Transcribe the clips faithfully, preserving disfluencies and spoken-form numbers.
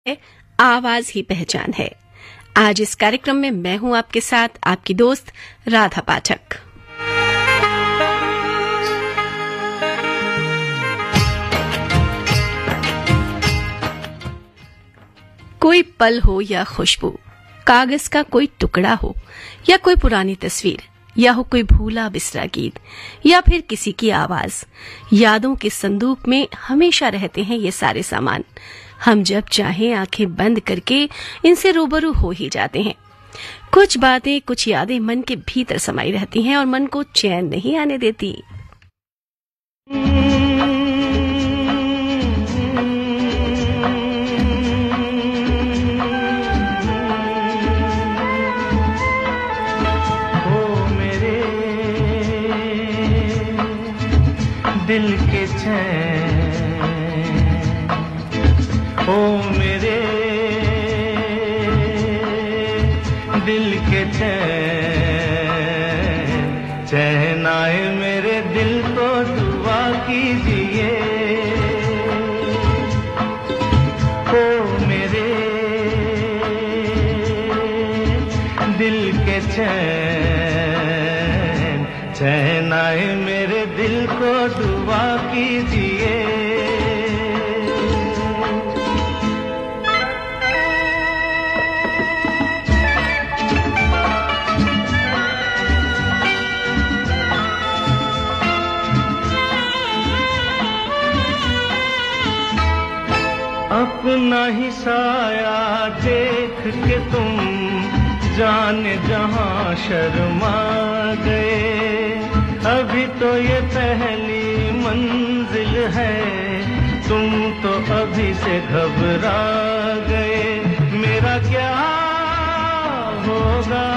आवाज ही पहचान है। आज इस कार्यक्रम में मैं हूं आपके साथ आपकी दोस्त राधा पाठक। कोई पल हो या खुशबू, कागज का कोई टुकड़ा हो या कोई पुरानी तस्वीर, या हो कोई भूला बिसरा गीत, या फिर किसी की आवाज, यादों के संदूक में हमेशा रहते हैं ये सारे सामान। हम जब चाहें आंखें बंद करके इनसे रूबरू हो ही जाते हैं। कुछ बातें, कुछ यादें मन के भीतर समाई रहती हैं और मन को चैन नहीं आने देती। दिल के चैन, ओ मेरे दिल के चैन, चैन आए मेरे दिल को दुआ कीजिए। ओ मेरे दिल के चैन, चैन आए मेरे दिल को दुआ कीजिए। अपना ही साया देख के तुम जाने जहां शर्मा गए। अभी तो ये पहली मंजिल है, तुम तो अभी से घबरा गए। मेरा क्या होगा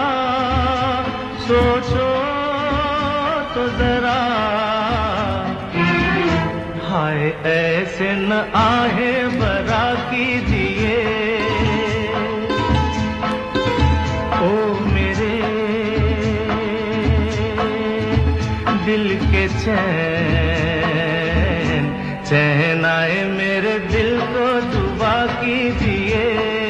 सोचो तो जरा, हाय ऐसे न आहे बरा कीजिए। ओ मेरे दिल के चैन, चैन आए मेरे दिल को दुआ कीजिए।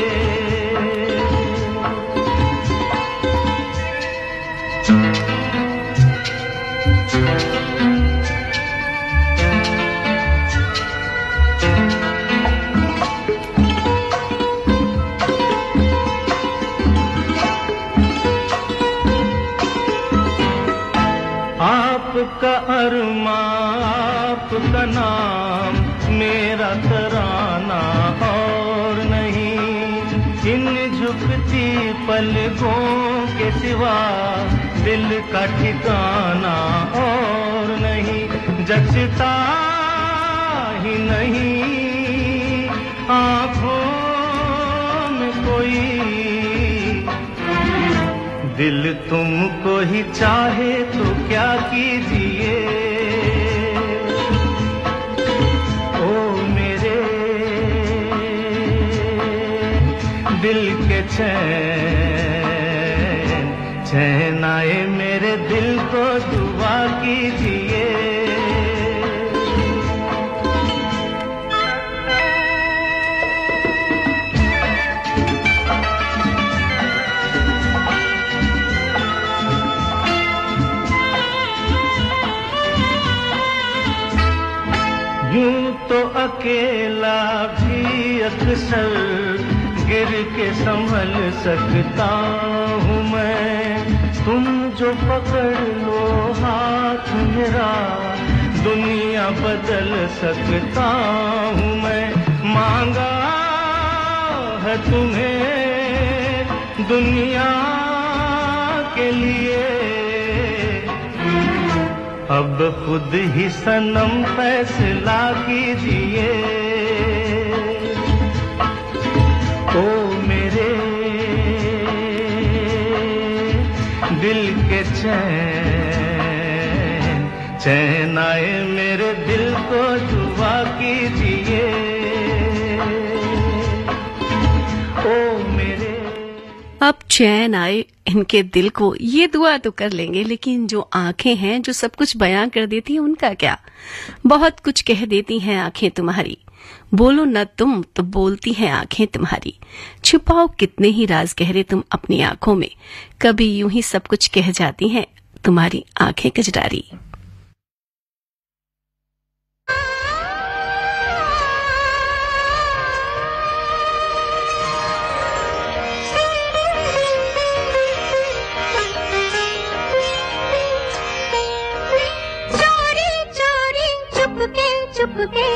आपका अरमा, आपका नाम, मेरा तराना और नहीं। इन झुकती पलकों के सिवा दिल का ठिकाना और नहीं। जचता ही नहीं आँखों में कोई, दिल तुमको ही चाहे तो क्या कीजिए। ओ मेरे दिल के चैन, चैन आए मेरे दिल को दुआ कीजिए। यूं तो अकेला भी अक्सर गिर के संभल सकता हूँ मैं। तुम जो पकड़ लो हाथ मेरा, दुनिया बदल सकता हूँ मैं। मांगा है तुम्हें दुनिया के लिए, अब खुद ही सनम फैसला कीजिए। ओ मेरे दिल के चैन, चैन आए मेरे दिल को दुआ कीजिए। ओ मेरे अब चैन आए इनके दिल को, ये दुआ तो कर लेंगे, लेकिन जो आंखें हैं जो सब कुछ बयां कर देती हैं उनका क्या? बहुत कुछ कह देती हैं आंखें तुम्हारी, बोलो न तुम तो बोलती हैं आंखें तुम्हारी। छुपाओ कितने ही राज गहरे तुम अपनी आंखों में, कभी यूं ही सब कुछ कह जाती हैं तुम्हारी आंखें कजरारी। चुपके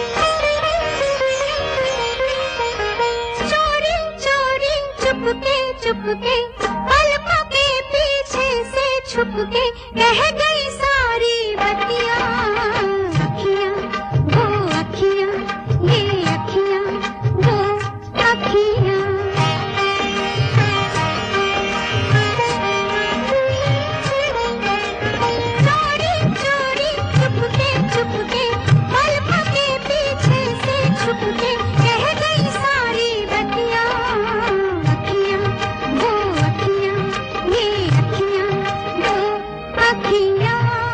चोरी चोरी चुपके चुपके पलकों के पीछे से छुपके कह गई सारी बतियां। अखियां वो अखियां, ये अखियां वो अखियां। चोरी चोरी चुपके चुपके छुपके कह गई सारी बतियां। अखियां वो अखियां, ये अखियां वो अखियां।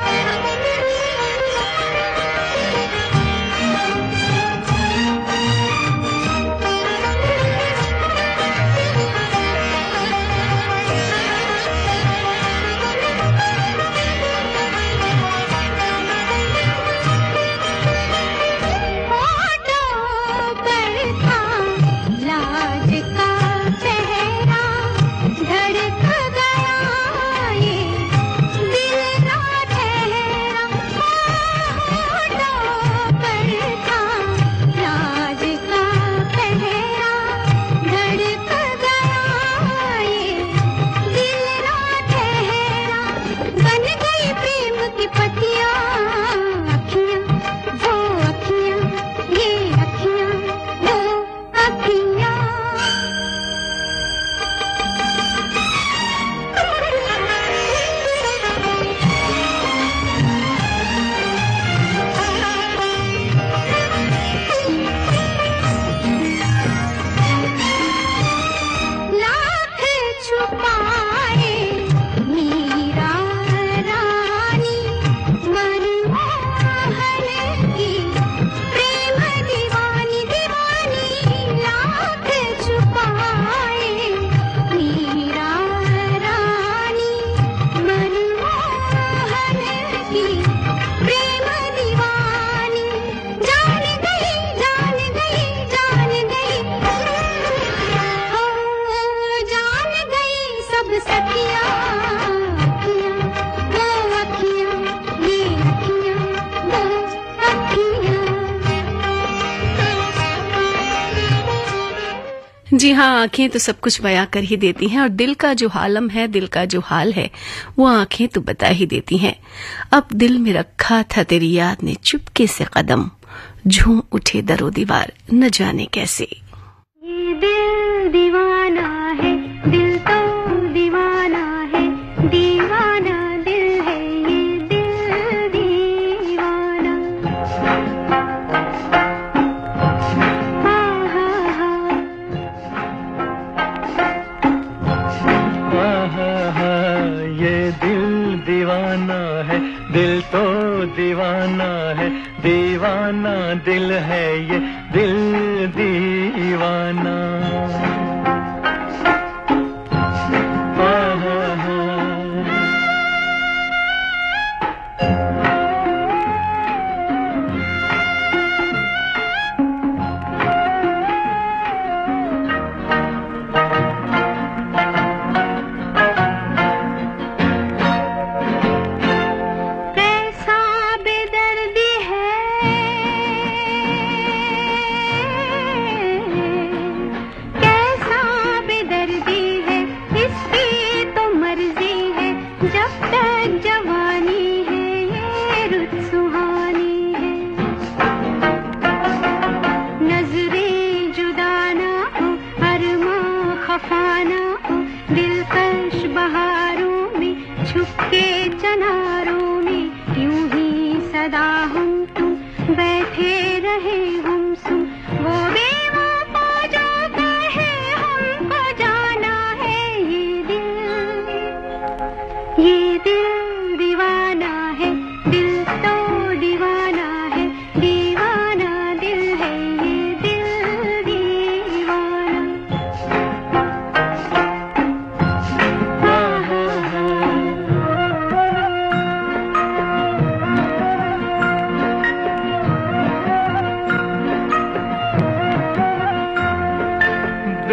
जी हाँ, आंखें तो सब कुछ बयां कर ही देती हैं और दिल का जो हालम है, दिल का जो हाल है, वो आंखें तो बता ही देती हैं। अब दिल में रखा था तेरी याद ने चुपके से कदम, झूम उठे दरो दीवार न जाने कैसे। ये दिल दीवाना है, दिल तो दीवाना है, दीवाना दिल है, ये दिल दीवाना। दीवाना है दिल तो दीवाना है, दीवाना दिल है ये दिल दीवाना। कैसा बेदर्दी है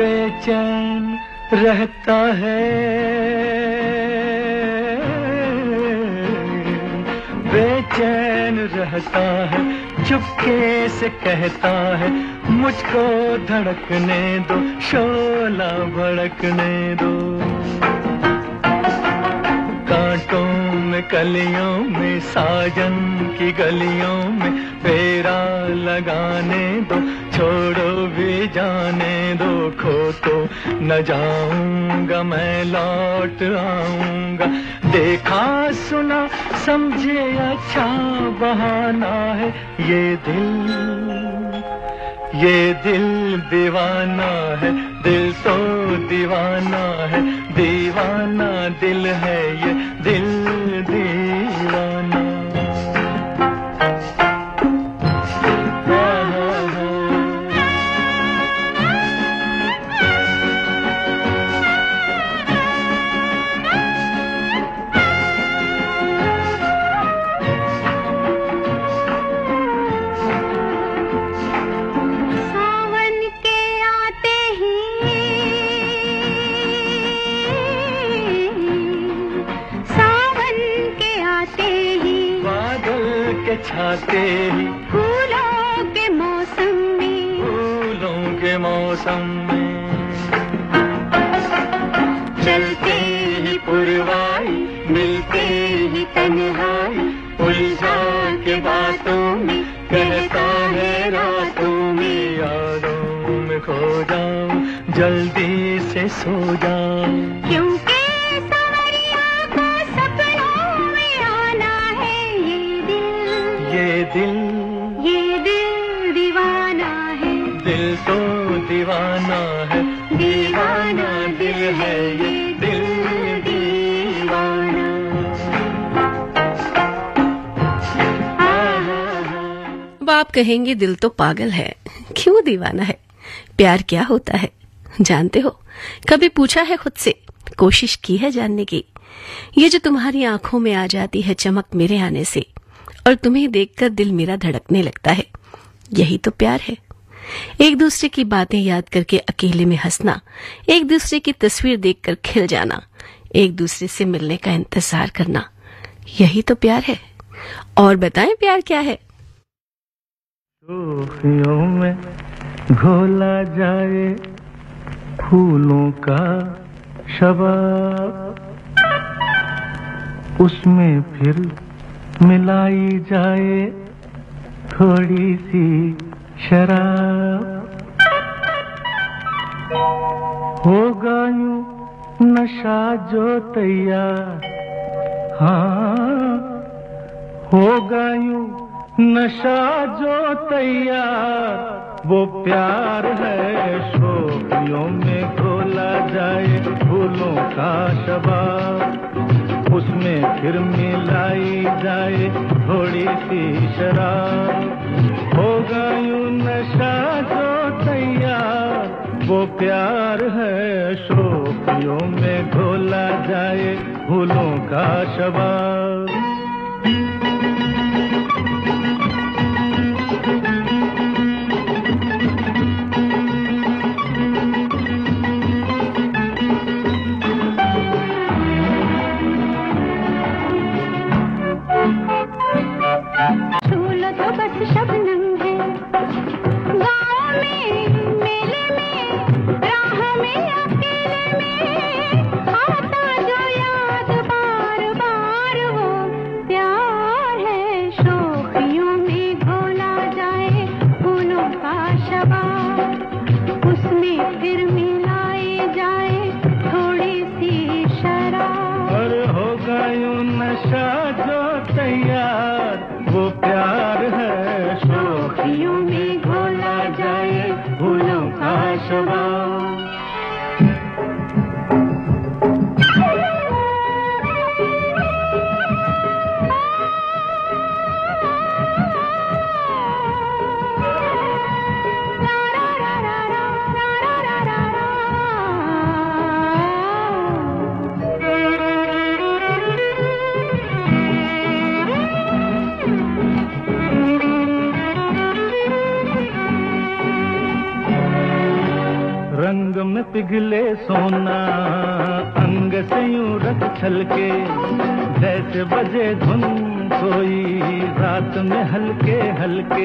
बेचैन रहता है, बेचैन रहता है, चुपके से कहता है मुझको धड़कने दो, शोला भड़कने दो। कांटों में कलियों में साजन की गलियों में फेरा लगाने दो, छोड़ो भी जाने दो, खो तो न जाऊंगा मैं लौट आऊंगा। देखा सुना समझे अच्छा बहाना है ये दिल, ये दिल दीवाना है, दिल तो दीवाना है, दीवाना दिल है ये दिल दीवाना। छाते ही फूलों के मौसम में, फूलों के मौसम में चलते ही पुरवाई, मिलते ही तन्हाई, उलझा के बातों में कहता है रातों में, यादों में खो जाऊं जल्दी से सो जाऊं, क्योंकि सवरिया को सपनों में आना है ये दिल, ये दिल, ये दिल दीवाना है, दिल तो दीवाना है, दीवाना दिल है ये दिल दीवाना। अब आप कहेंगे दिल तो पागल है, क्यों दीवाना है? प्यार क्या होता है जानते हो? कभी पूछा है खुद से, कोशिश की है जानने की? ये जो तुम्हारी आंखों में आ जाती है चमक मेरे आने से, और तुम्हें देखकर दिल मेरा धड़कने लगता है, यही तो प्यार है। एक दूसरे की बातें याद करके अकेले में हंसना, एक दूसरे की तस्वीर देखकर खिल जाना, एक दूसरे से मिलने का इंतजार करना, यही तो प्यार है। और बताएं प्यार क्या है? सूफियों में घोला जाए फूलों का शबाब, उसमें फिर मिलाई जाए थोड़ी सी शराब, होगा यूं नशा जो तैयार, हाँ होगा यूं नशा जो तैयार, वो प्यार है। शोखियों में घोला जाए फूलों का शबाब, उसमें फिर मिलाई जाए थोड़ी सी शराब, होगा यूं नशा जो तैयार, वो प्यार है। शोखियों में घोला जाए फूलों का शबाब। शबनम है गाँव में, मेले में, राह में, अकेले में, आता जो याद बार बार, वो रंग में पिघले सोना अंग से यूं रख छलके जैसे बजे धुन कोई रात में हल्के हल्के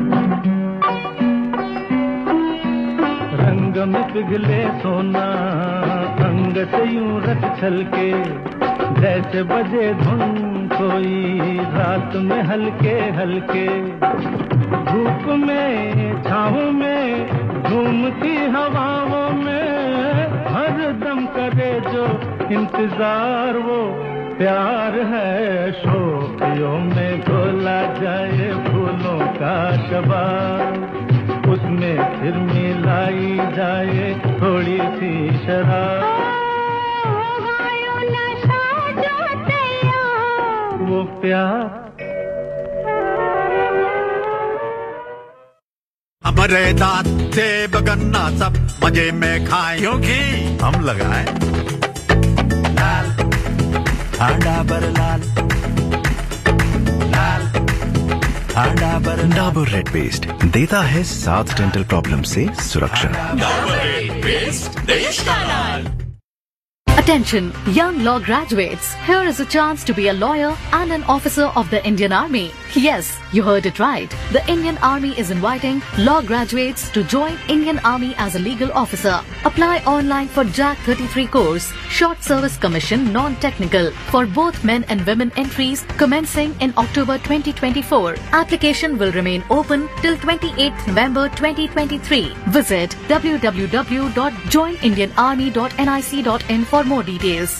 रंग में पिघले सोना अंग से यूं रख छलके जैसे बजे धुन कोई रात में हल्के हल्के धूप में छाँव में घूमती हवाओं में हर दम करे जो इंतजार वो प्यार है शोखियों में घोला जाए फूलों का शबाब उसमें फिर मिलाई जाए थोड़ी सी शराब वो प्यार हमारे दांत से बगन्ना सब मजे में खाएं क्योंकि हम लगाए लाल डाबर लाल लाल डाबर डाबर रेड पेस्ट देता है सात डेंटल प्रॉब्लम से सुरक्षा। डाबर रेड पेस्ट देश का लाल। Attention, young law graduates. Here is a chance to be a lawyer and an officer of the Indian Army. Yes, you heard it right. The Indian Army is inviting law graduates to join Indian Army as a legal officer. Apply online for J A C thirty-three course, Short Service Commission non-technical for both men and women entries commencing in October twenty twenty-four. Application will remain open till twenty-eighth November twenty twenty-three. Visit w w w dot join indian army dot nic dot in for more details.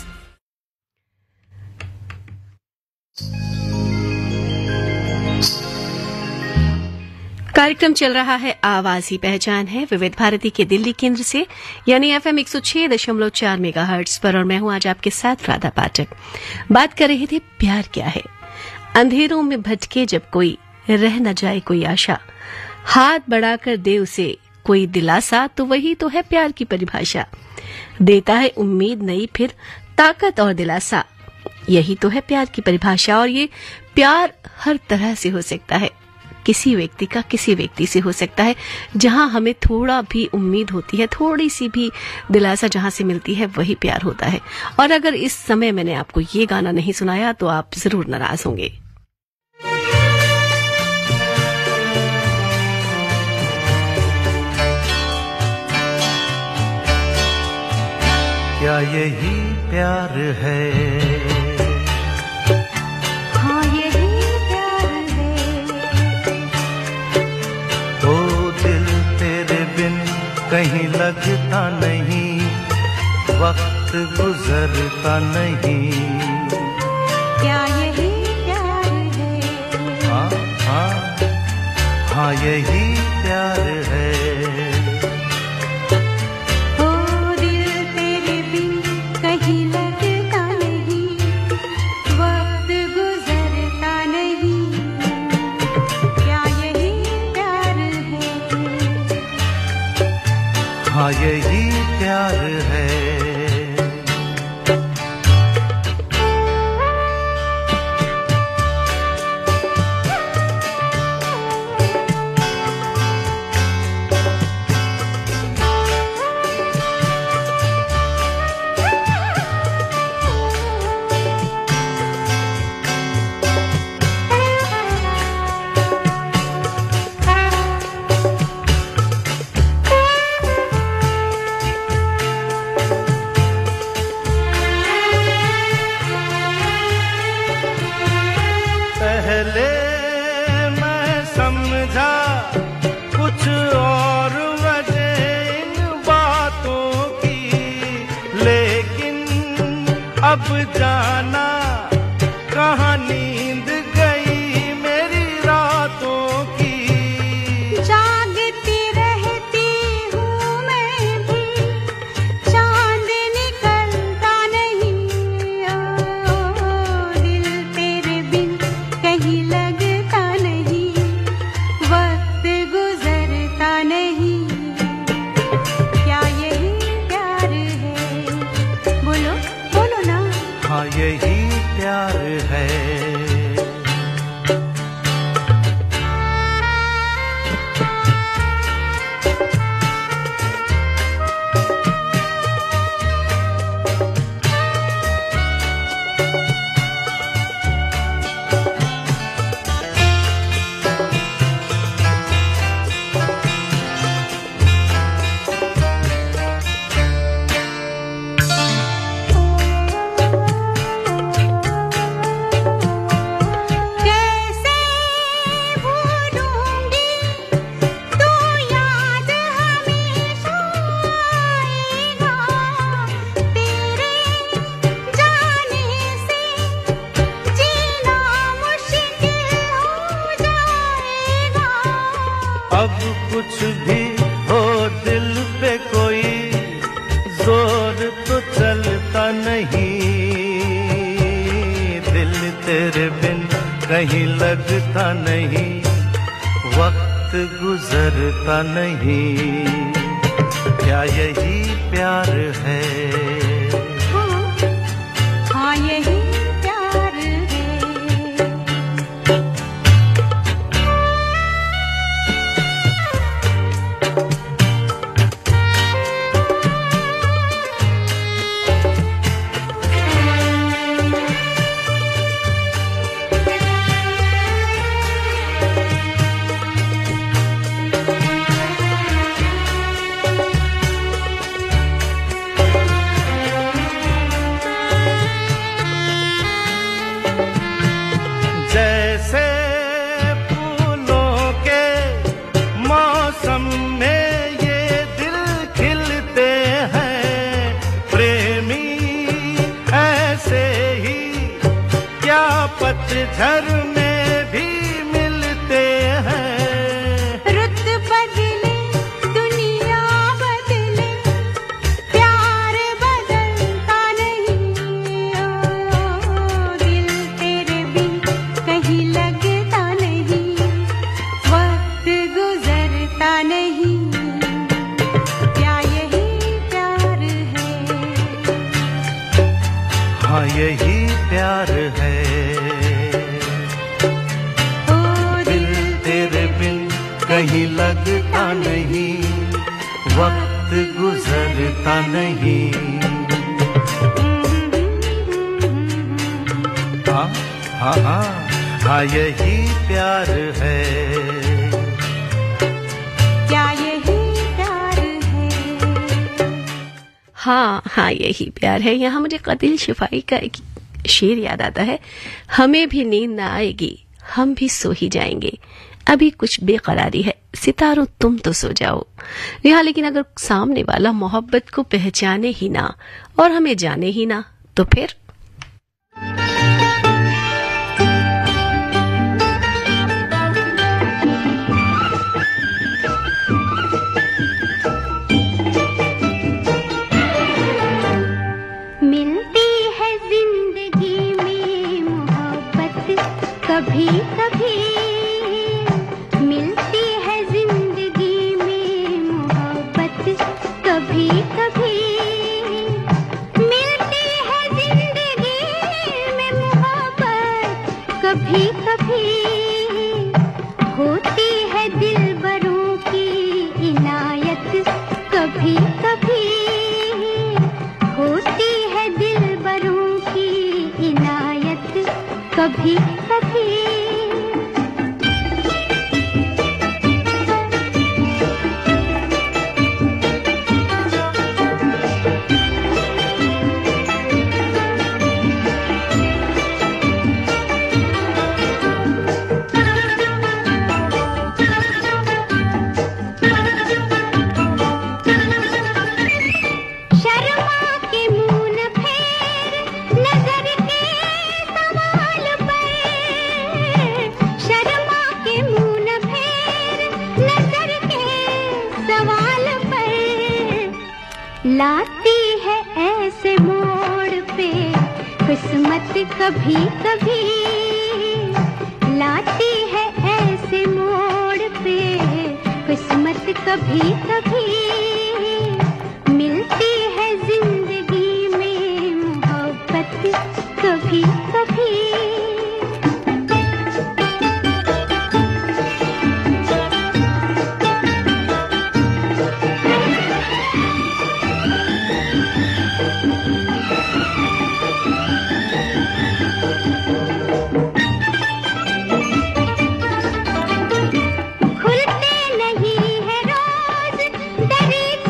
कार्यक्रम चल रहा है आवाज ही पहचान है विविध भारती के दिल्ली केंद्र से यानी एफएम एक सौ छह दशमलव चार मेगाहर्ट्ज पर और मैं हूं आज आपके साथ राधा पाठक। बात कर रहे थे प्यार क्या है। अंधेरों में भटके जब कोई रह न जाए कोई आशा हाथ बढ़ाकर दे उसे कोई दिलासा तो वही तो है प्यार की परिभाषा। देता है उम्मीद नई फिर ताकत और दिलासा यही तो है प्यार की परिभाषा। और ये प्यार हर तरह से हो सकता है किसी व्यक्ति का किसी व्यक्ति से हो सकता है जहां हमें थोड़ा भी उम्मीद होती है थोड़ी सी भी दिलासा जहां से मिलती है वही प्यार होता है। और अगर इस समय मैंने आपको ये गाना नहीं सुनाया तो आप जरूर नाराज होंगे। क्या यही प्यार है हाँ यही प्यार है ओ दिल तेरे बिन कहीं लगता नहीं वक्त गुजरता नहीं क्या यही प्यार है हाँ हाँ हाँ यही प्यार है कहीं लगता नहीं वक्त गुजरता नहीं क्या यही प्यार है हाँ यही प्यार है अब जाना कहाँ नींद गई मेरी रातों की जागती रहती हूँ मैं भी चांद निकलता नहीं ओ दिल तेरे बिन कहीं लगता नहीं वक्त गुजरता नहीं क्या यही प्यार है बोलो बोलो ना हाँ यही प्यार है जोर तो चलता नहीं, दिल तेरे बिन कहीं लगता नहीं, वक्त गुजरता नहीं, क्या यही प्यार है? हाँ, हाँ यही प्यार है। जैसे फूलों के मौसम में ये दिल खिलते हैं प्रेमी, ऐसे ही क्या पतझड़ में भी मिलते हैं। रुत बदले दुनिया बदले, प्यार बदलता नहीं, ओ, दिल तेरे बिन कहीं लगता नहीं, वक्त गुजरता नहीं, क्या यही प्यार है? हाँ यही प्यार है। ओ दिल तेरे बिन कहीं लगता नहीं, वक्त गुजरता नहीं। हाँ हाँ हाँ हाँ यही प्यार है। क्या यही प्यार है? हाँ हाँ यही प्यार है। यहाँ मुझे कदिल शिफाई का एक शेर याद आता है, हमें भी नींद ना आएगी, हम भी सो ही जाएंगे, अभी कुछ बेकरारी है, सितारों तुम तो सो जाओ। यहाँ लेकिन अगर सामने वाला मोहब्बत को पहचाने ही ना और हमें जाने ही ना, तो फिर मिलती है जिंदगी में मोहब्बत कभी कभी, मिलती है जिंदगी में मोहब्बत कभी कभी, मिलती है जिंदगी में मोहब्बत कभी कभी, होती है दिलबरों की इनायत कभी कभी, होती है दिलबरों की इनायत कभी कभी। शर्मा के मुंह न फेर नजर के सवाल पर, शर्मा के मुंह न फेर नजर के सवाल पर, लाती है ऐसे मोड़ पे किस्मत कभी कभी, लाती है ऐसे मोड़ पे किस्मत कभी कभी, मिलती है जिंदगी में मोहब्बत कभी कभी। खुलते नहीं है रोज दरीचे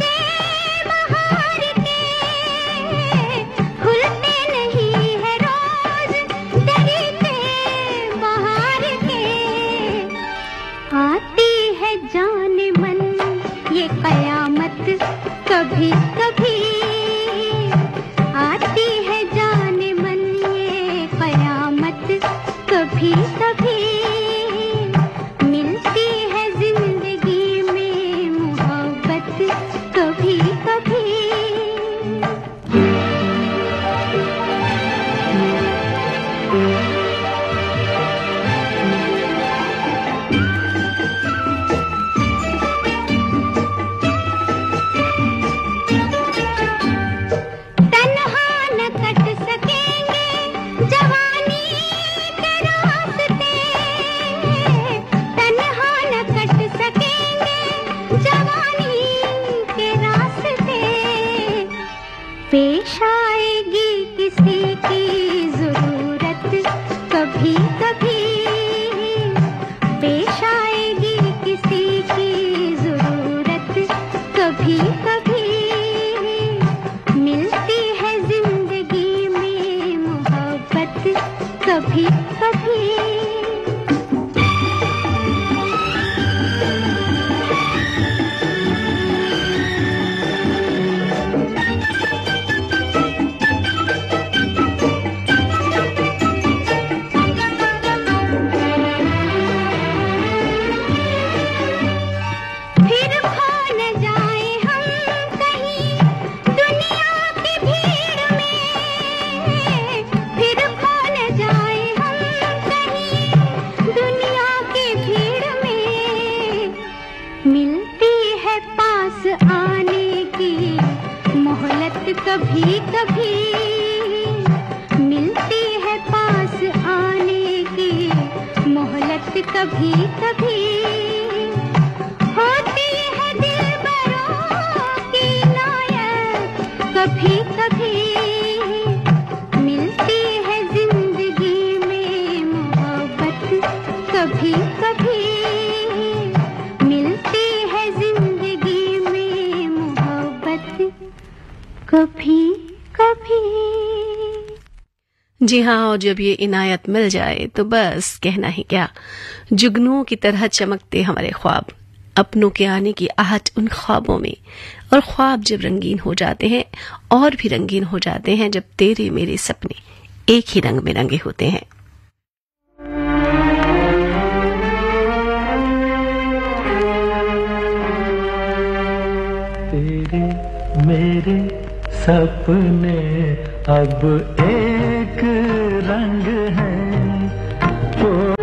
पेश आएगी किसी की जरूरत कभी कभी, पेश आएगी किसी की जरूरत कभी कभी, मिलती है जिंदगी में मोहब्बत कभी कभी। कभी कभी मिलती है पास आने की मोहलत कभी कभी, होती है दिलबरों की नायक कभी कभी, मिलती है जिंदगी में मोहब्बत कभी कभी, मिलती है जिंदगी में मोहब्बत कभी कभी। जी हाँ, और जब ये इनायत मिल जाए तो बस कहना ही क्या, जुगनुओं की तरह चमकते हमारे ख्वाब, अपनों के आने की आहट उन ख्वाबों में, और ख्वाब जब रंगीन हो जाते हैं और भी रंगीन हो जाते हैं जब तेरे मेरे सपने एक ही रंग में रंगे होते हैं। तेरे मेरे सपने अब एक रंग हैं, ओ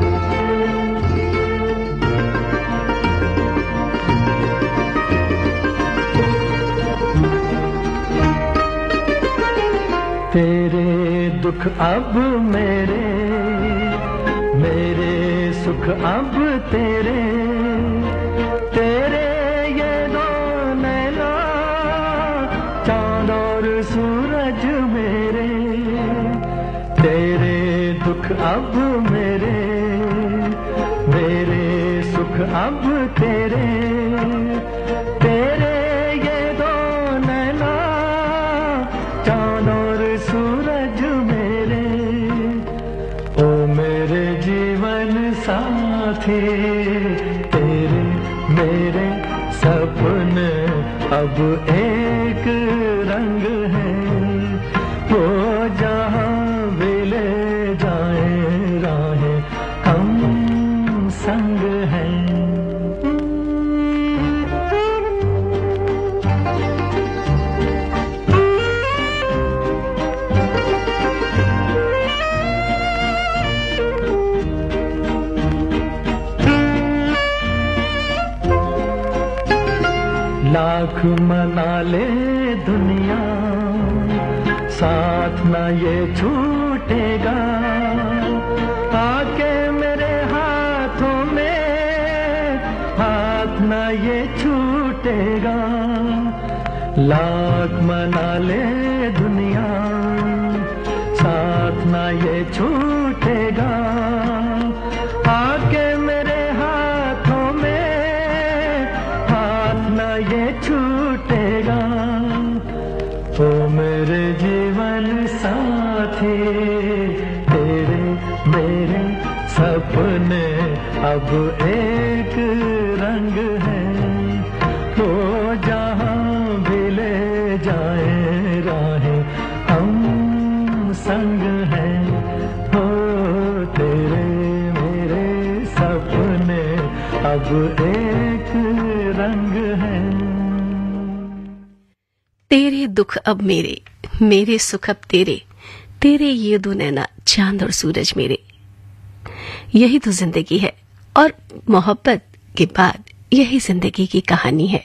तेरे दुख अब मेरे, मेरे सुख अब तेरे, तेरे ये दो नैना चांद और सूरज मेरे, तेरे दुख अब मेरे, मेरे सुख अब तेरे, तेरे ये दो नैना चांद और सूरज मेरे, ओ मेरे जीवन साथी, तेरे मेरे सपने अब एक रंग है, वो जहाँ भी ले जाए राहें हम संग हैं। लाख मना ले दुनिया साथ ना ये छूटेगा, आके मेरे हाथों में हाथ ना ये छूटेगा, लाख मना ले दुनिया साथ ना ये छूटेगा, आके मेरे हाथों में हाथ ना ये छूटेगा, ओ मेरे जीवन साथी, तेरे मेरे सपने अब एक रंग है, वो जहाँ भी ले जाए राहें हम संग हैं, हो तेरे मेरे सपने अब एक रंग है। तेरे दुख अब मेरे, मेरे सुख अब तेरे, तेरे ये दो नैना चांद और सूरज मेरे, यही तो जिंदगी है, और मोहब्बत के बाद यही जिंदगी की कहानी है।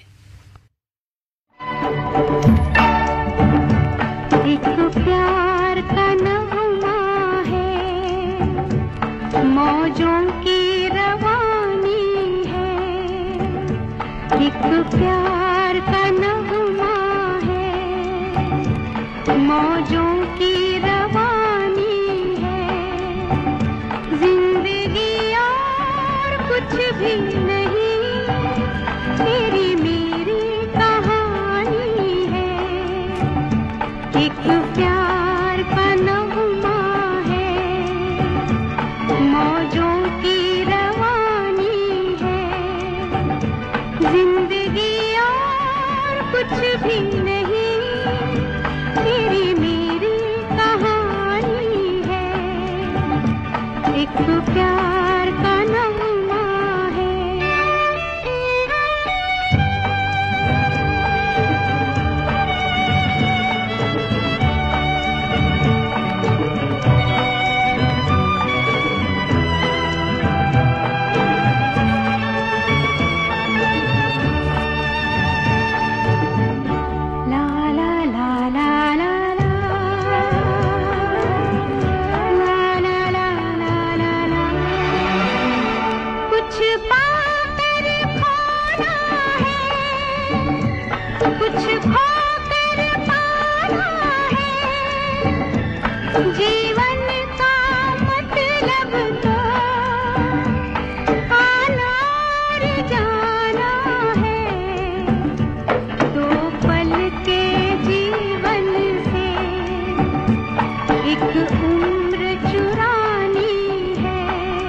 एक प्यार का नगमा है, मौजों की रवानी है, एक प्यार का नगमा है, मौजों की रवानी है जिंदगी और कुछ भी नहीं, तेरी मेरी कहानी है। एक प्यार का नगमा है, मौजों की रवानी है जिंदगी और कुछ भी नहीं, तेरी मेरी कहानी है। एक प्यार का नगमा है। ला ला ला ला ला ला ला ला ला ला ला। कुछ पाकर खोना है, कुछ खोकर पाना है, जीवन का मतलब तो आना और जाना है। दो पल के जीवन से एक उम्र चुरानी है।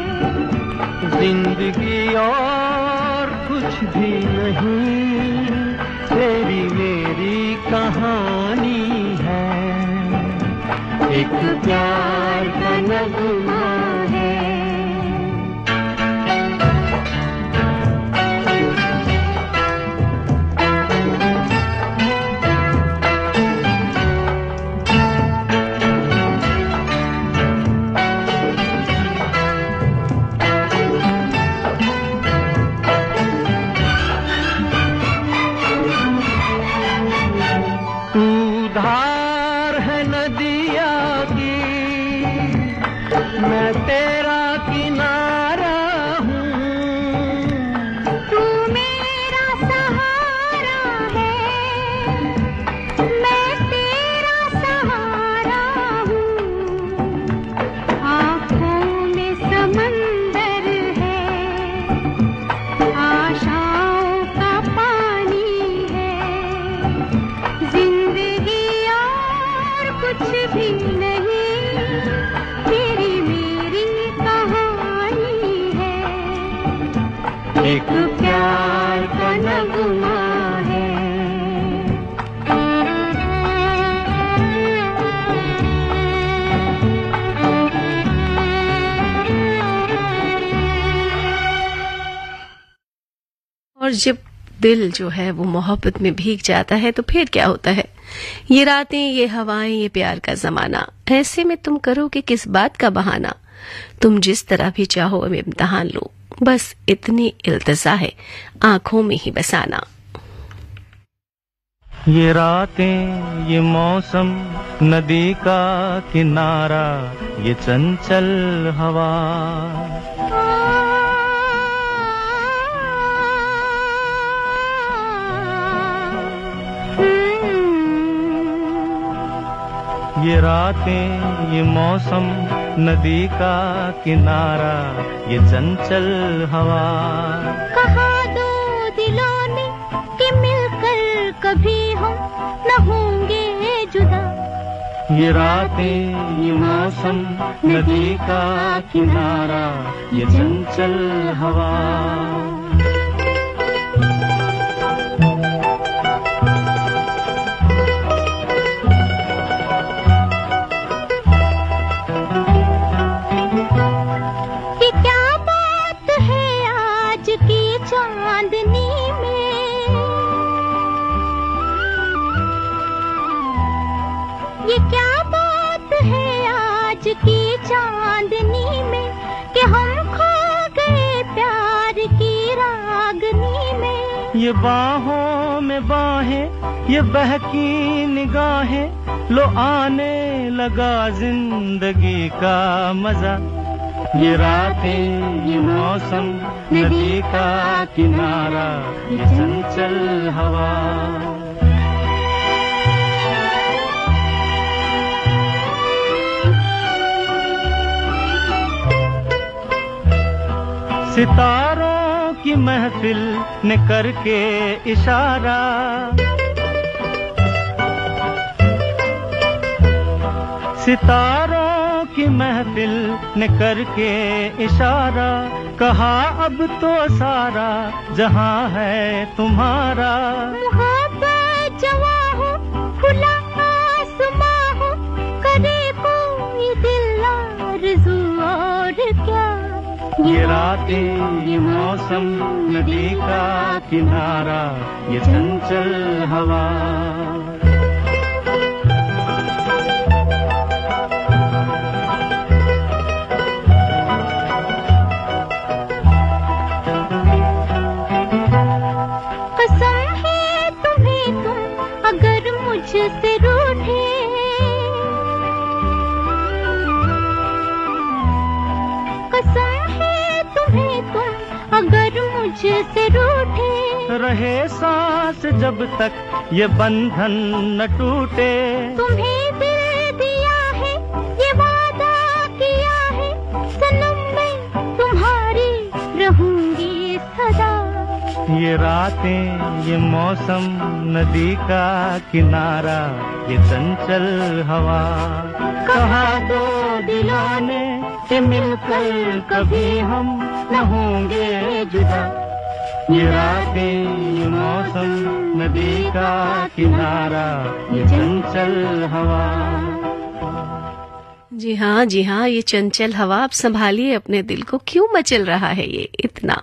जिंदगी और कुछ भी नहीं, तेरी मेरी कहानी है। एक प्यार का नगमा है। तू धार है नदिया की, मैं तेरा किनारा हूँ। तू मेरा सहारा है, मैं तेरा सहारा हूँ। आँखों में समंदर है, आशाओं का पानी है, जिंदगी और कुछ भी नहीं, तेरी मेरी कहानी है। एक प्यार का नगमा है। और जब दिल जो है वो मोहब्बत में भीग जाता है तो फिर क्या होता है। ये रातें, ये हवाएं, ये प्यार का जमाना, ऐसे में तुम करोगे किस बात का बहाना। तुम जिस तरह भी चाहो अब इम्तिहान लो, बस इतनी इल्तिजा है आंखों में ही बसाना। ये रातें, ये मौसम, नदी का किनारा, ये चंचल हवा। ये रातें, ये मौसम, नदी का किनारा, ये चंचल हवा। कहा दो दिलों ने कि मिलकर कभी हम न होंगे जुदा। ये रातें, ये मौसम, नदी का किनारा, ये चंचल हवा। ये क्या बात है आज की चांदनी में, ये क्या बात है आज की चांदनी में, कि हम खो गए प्यार की रागनी में। ये बाहों में बाहें, ये बहकी निगाहें, लो आने लगा जिंदगी का मजा। ये रातें, ये मौसम, नदी का किनारा, ये चंचल हवा। सितारों की महफिल ने करके इशारा, सितारों की महफिल ने करके इशारा, कहा अब तो सारा जहां है तुम्हारा। मोहब्बत जवां हो, खुला आसमां हो, करे कोई दिल आरज़ू और क्या। ये रातें, ये मौसम, नदी का किनारा, ये चंचल हवा। मुझसे रूठे, कसम है तुम्हें तुम अगर मुझसे रूठे, रहे सांस जब तक ये बंधन न टूटे। तुम्हें दिल दिया है, ये वादा किया है, सनम मैं तुम्हारी रहूंगी सदा। ये रातें, ये मौसम, नदी का किनारा, ये चंचल हवा। कहा दो दिलों ने कि मिलकर कभी हम न होंगे जुदा। ये रातें, ये मौसम, नदी का किनारा, ये चंचल हवा। जी हाँ, जी हाँ, ये चंचल हवा। आप संभालिए अपने दिल को, क्यों मचल रहा है ये इतना।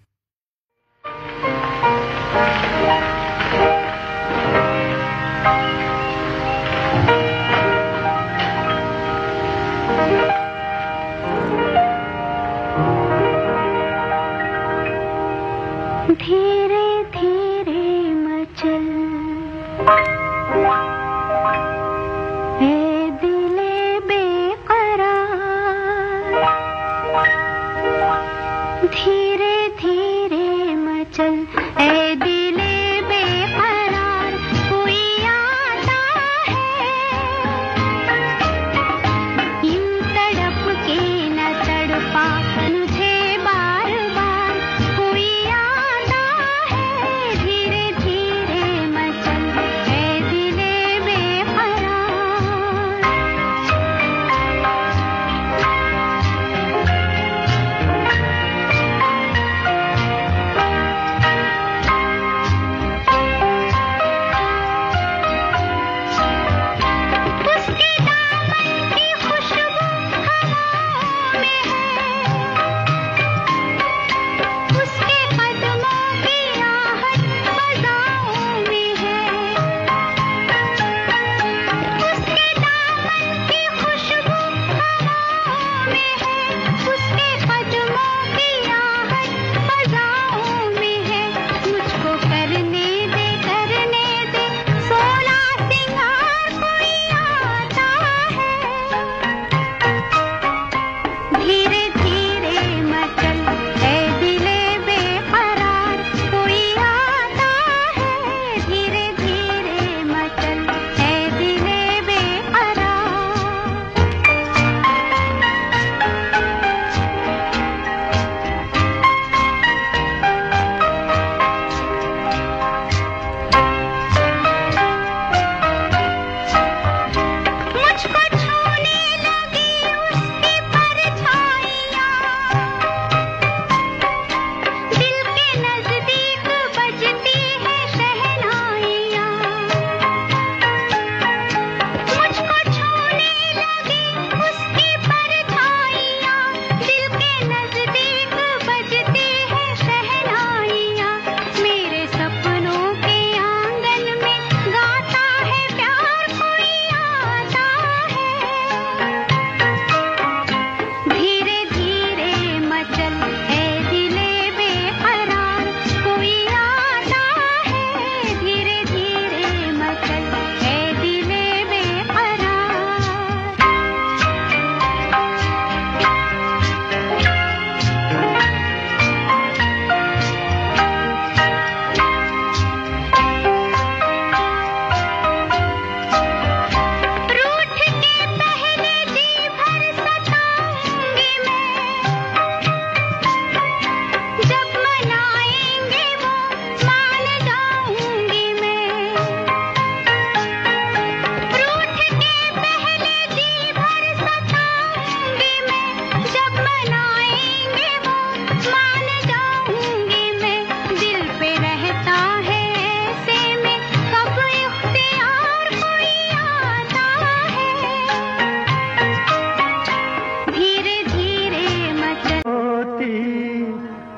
धीरे धीरे मचल ए दिले बेकरार, धीरे धीरे मचल ए दिले बेकरार। कोई आता है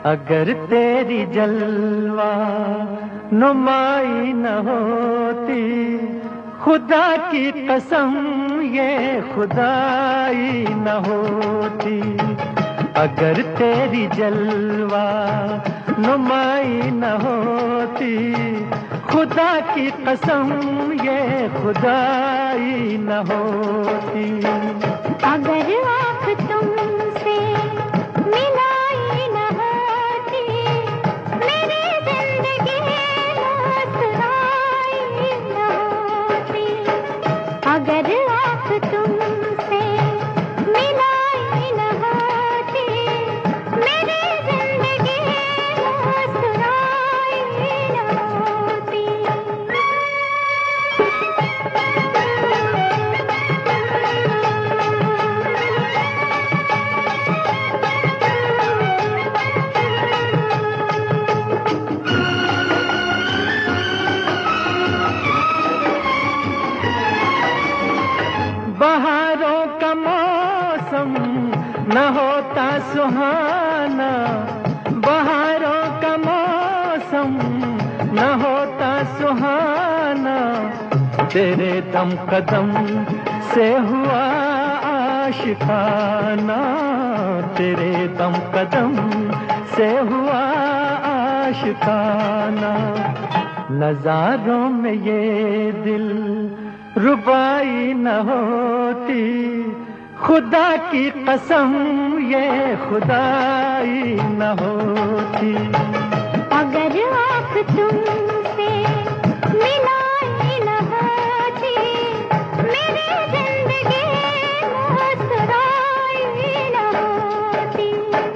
अगर तेरी जलवा नुमाई न होती, खुदा की कसम ये खुदाई न होती। अगर तेरी जलवा नुमाई न होती, खुदा की कसम ये खुदाई न होती। अगर आँख तुमसे मिलाई न होती, मेरी जिंदगी मुस्कुराई न होती। अगर आँख तुमसे मिलाई न होती, मेरी जिंदगी मुस्कुराई न होती। बहारों का मौसम न होता सुहाना, बहारों का मौसम न होता सुहाना, तेरे दम कदम से हुआ आशिकाना, तेरे दम कदम से हुआ आशिकाना। नजारों में ये दिल रुबाई न होती, खुदा की कसम ये खुदाई न होती। अगर आँख तुमसे मिलाई न होती, मेरी जिंदगी मुस्कुराई न होती।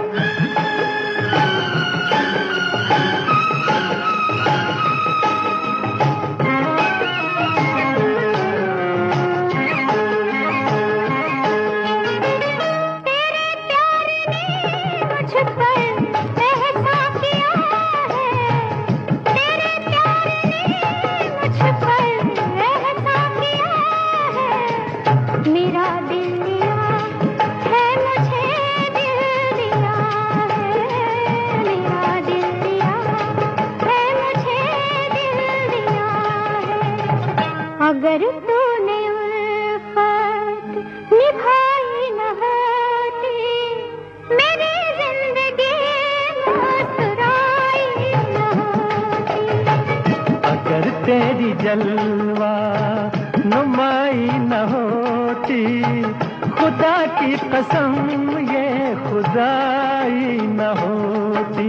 मेरा दिल दिया है, मुझे दिल दिया है। मेरा दिल दिया है, मुझे दिल दिया है। अगर तूने उल्फत निभाई न होती, मेरी जिंदगी मुस्कुराई न होती। अगर तेरी जलवा नुमाई न होती, खुदा की कसम ये खुदाई न होती।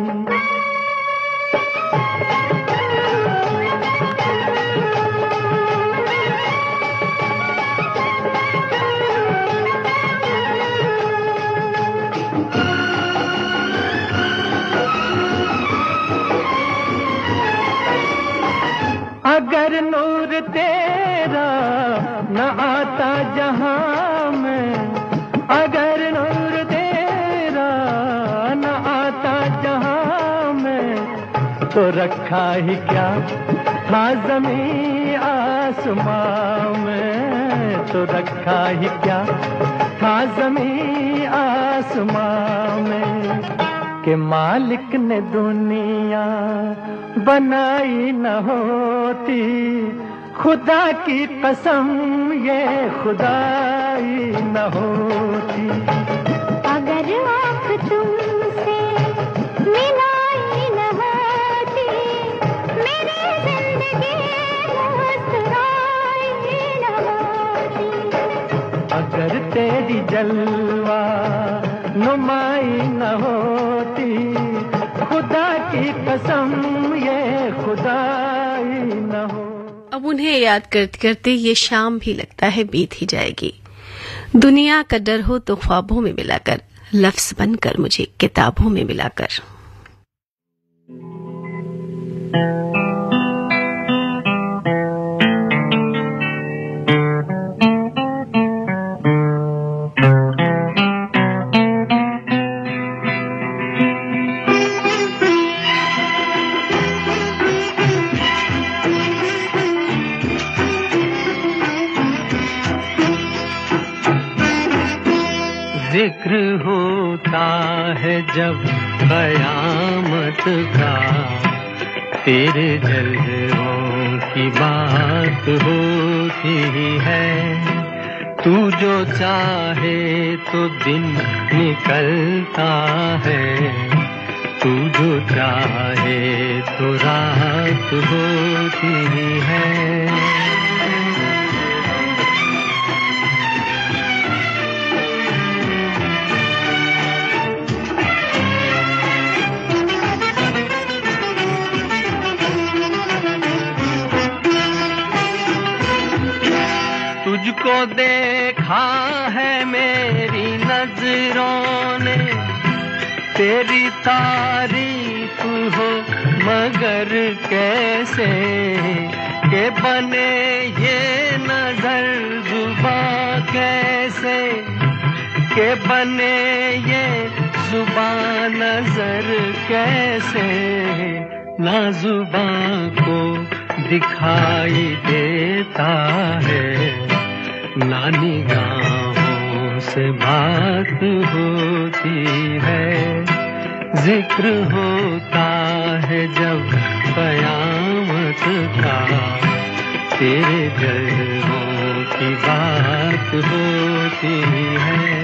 अगर नूर तेरा न आता जहां में, अगर नूर तेरा न आता जहां में, तो रखा ही क्या था ज़मीं आसमां में, तो रखा ही क्या था ज़मीं आसमां में। कि मालिक ने दुनिया बनाई न होती, खुदा की कसम ये खुदाई न होती। अगर आँख तुमसे मिलाई न होती, मेरी जिंदगी मुस्कुराई न होती। अगर तेरी जलवा नुमाई न होती, खुदा की कसम ये खुदाई न हो। अब उन्हें याद करते करते ये शाम भी लगता है बीत ही जाएगी। दुनिया का डर हो तो ख्वाबों में मिलाकर, लफ्ज बनकर मुझे किताबों में मिलाकर। जिक्र होता है जब कयामत का, तेरे जलवों की बात होती है। तू जो चाहे तो दिन निकलता है, तू जो चाहे तो रात होती है। तुझको देखा है मेरी नजरों ने, तेरी तारीफ हो मगर कैसे, के बने ये नजर जुबां कैसे, के बने ये जुबां नजर कैसे, ना जुबां को दिखाई देता है, ना निगाहों से बात होती है। जिक्र होता है जब कयामत का, तेरे जलवों की बात होती है।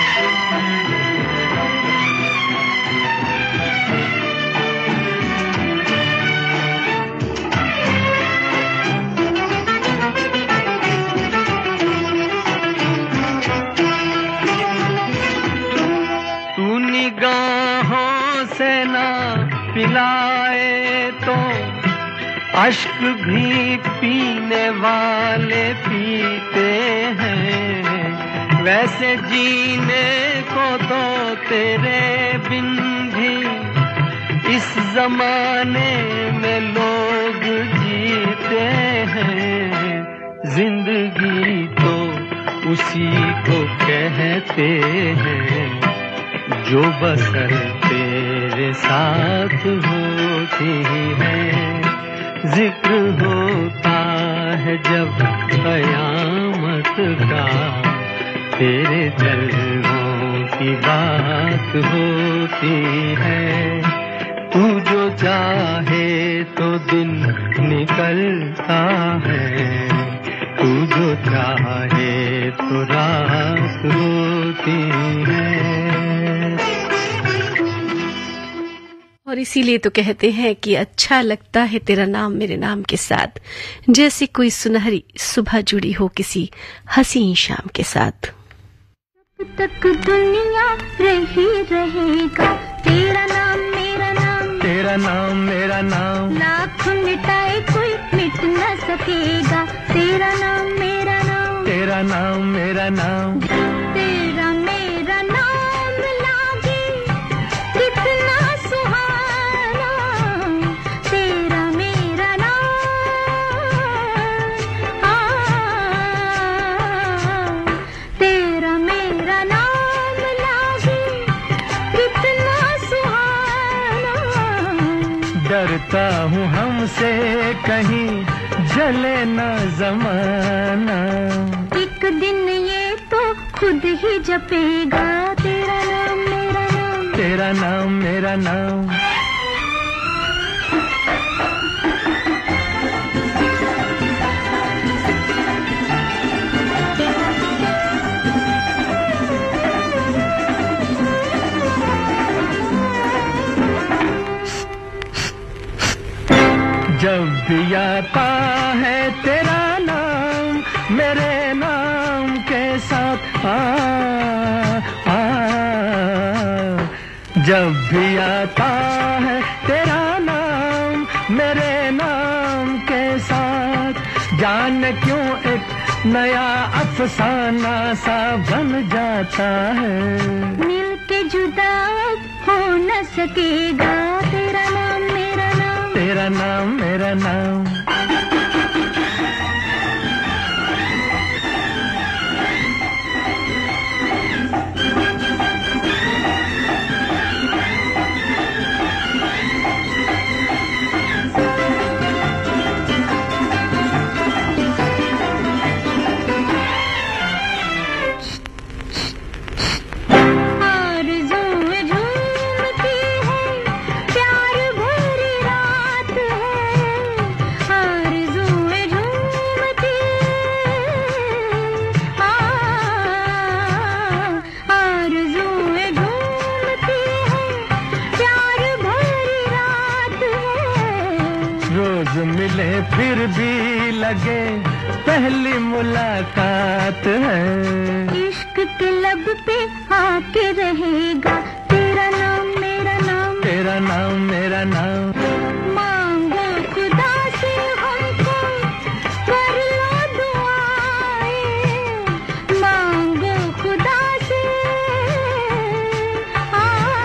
निगाहों से ना पिलाए तो अश्क भी पीने वाले पीते हैं, वैसे जीने को तो तेरे बिन भी इस जमाने में लोग जीते हैं। जिंदगी तो उसी को कहते हैं जो बसर तेरे साथ होती है। जिक्र होता है जब कयामत का, तेरे जलवों की बात होती है। तू जो चाहे तो दिन निकलता है, तू जो चाहे तो रात होती है। और इसीलिए तो कहते हैं कि अच्छा लगता है तेरा नाम मेरे नाम के साथ, जैसे कोई सुनहरी सुबह जुड़ी हो किसी हसीन शाम के साथ। तब तक दुनिया रही रहेगा, तेरा नाम मेरा नाम, तेरा नाम मेरा नाम, लाख मिटाए कोई मिट न सकेगा। तेरा नाम मेरा नाम, तेरा नाम मेरा नाम, तेरा मेरा नाम लागे कितना सुहाना। तेरा मेरा नाम, आ, तेरा मेरा नाम लागे कितना सुहाना। डरता हूँ हमसे कहीं जले न ज़माना, एक दिन ये तो खुद ही जपेगा। तेरा नाम मेरा नाम, तेरा नाम मेरा नाम, जब भी आता है तेरा नाम मेरे नाम के साथ, आ, आ, जब भी आता है तेरा नाम मेरे नाम के साथ, जान क्यों एक नया अफसाना सा बन जाता है। मिल के जुदा हो न सकेगा। तेरा नाम मेरा नाम, तेरा नाम मेरा नाम, फिर भी लगे पहली मुलाकात है। इश्क के लब पे आके रहेगा तेरा नाम मेरा नाम, तेरा नाम मेरा नाम। मांगो खुदा से हमको कर लो दुआएं, मांगो खुदा से आ,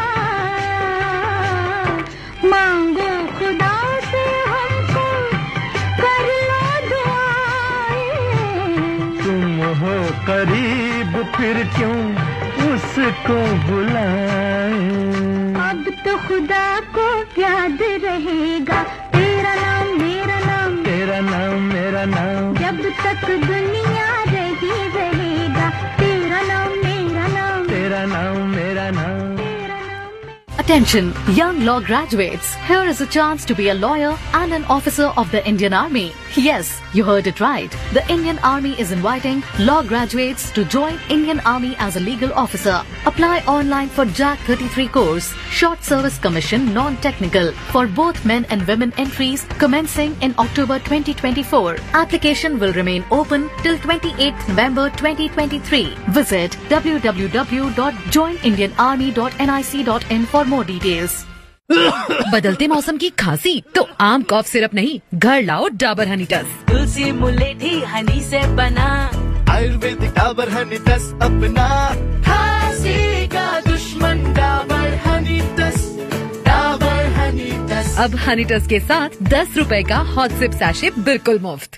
मांगो खुदा से हमको कर लो दुआएं। तुम हो करीब फिर क्यों उसको बुलाएं। अब तो खुदा को याद रहेगा तेरा नाम मेरा नाम, तेरा नाम मेरा नाम। जब तक दुनिया रही रहेगा तेरा नाम मेरा नाम, तेरा नाम मेरा नाम। तेरा नाम। Attention, young law graduates. Here is a chance to be a lawyer and an officer of the Indian Army. Yes, you heard it right. The Indian Army is inviting law graduates to join Indian Army as a legal officer. Apply online for J A C thirty-three course, Short Service Commission non-technical, for both men and women entries commencing in October twenty twenty-four. Application will remain open till twenty-eighth November twenty twenty-three. Visit w w w dot join indian army dot nic dot in for more details. बदलते मौसम की खांसी तो आम cough syrup नहीं, घर लाओ डाबर हनी टस। तुलसी मुलेठी हनी से बना, आयुर्वेदिक डाबर हनी टस अपना। खांसी का दुश्मन डाबर हनी टस, डाबर हनी टस। अब हनी टस के साथ दस रुपए का हॉट सिप सैशे बिल्कुल मुफ्त।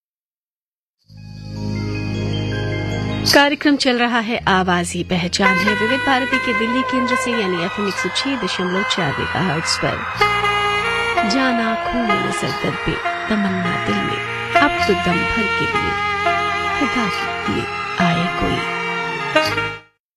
कार्यक्रम चल रहा है आवाज ही पहचान है विविध भारती के दिल्ली केंद्र से, यानी एफ एम एक सौ छह दशमलव चार मेगाहर्ट्ज पर। जाना खून में सरदर्द पे, तमन्ना दिल में, अब तो दम भर के लिए खुदा के लिए आए कोई।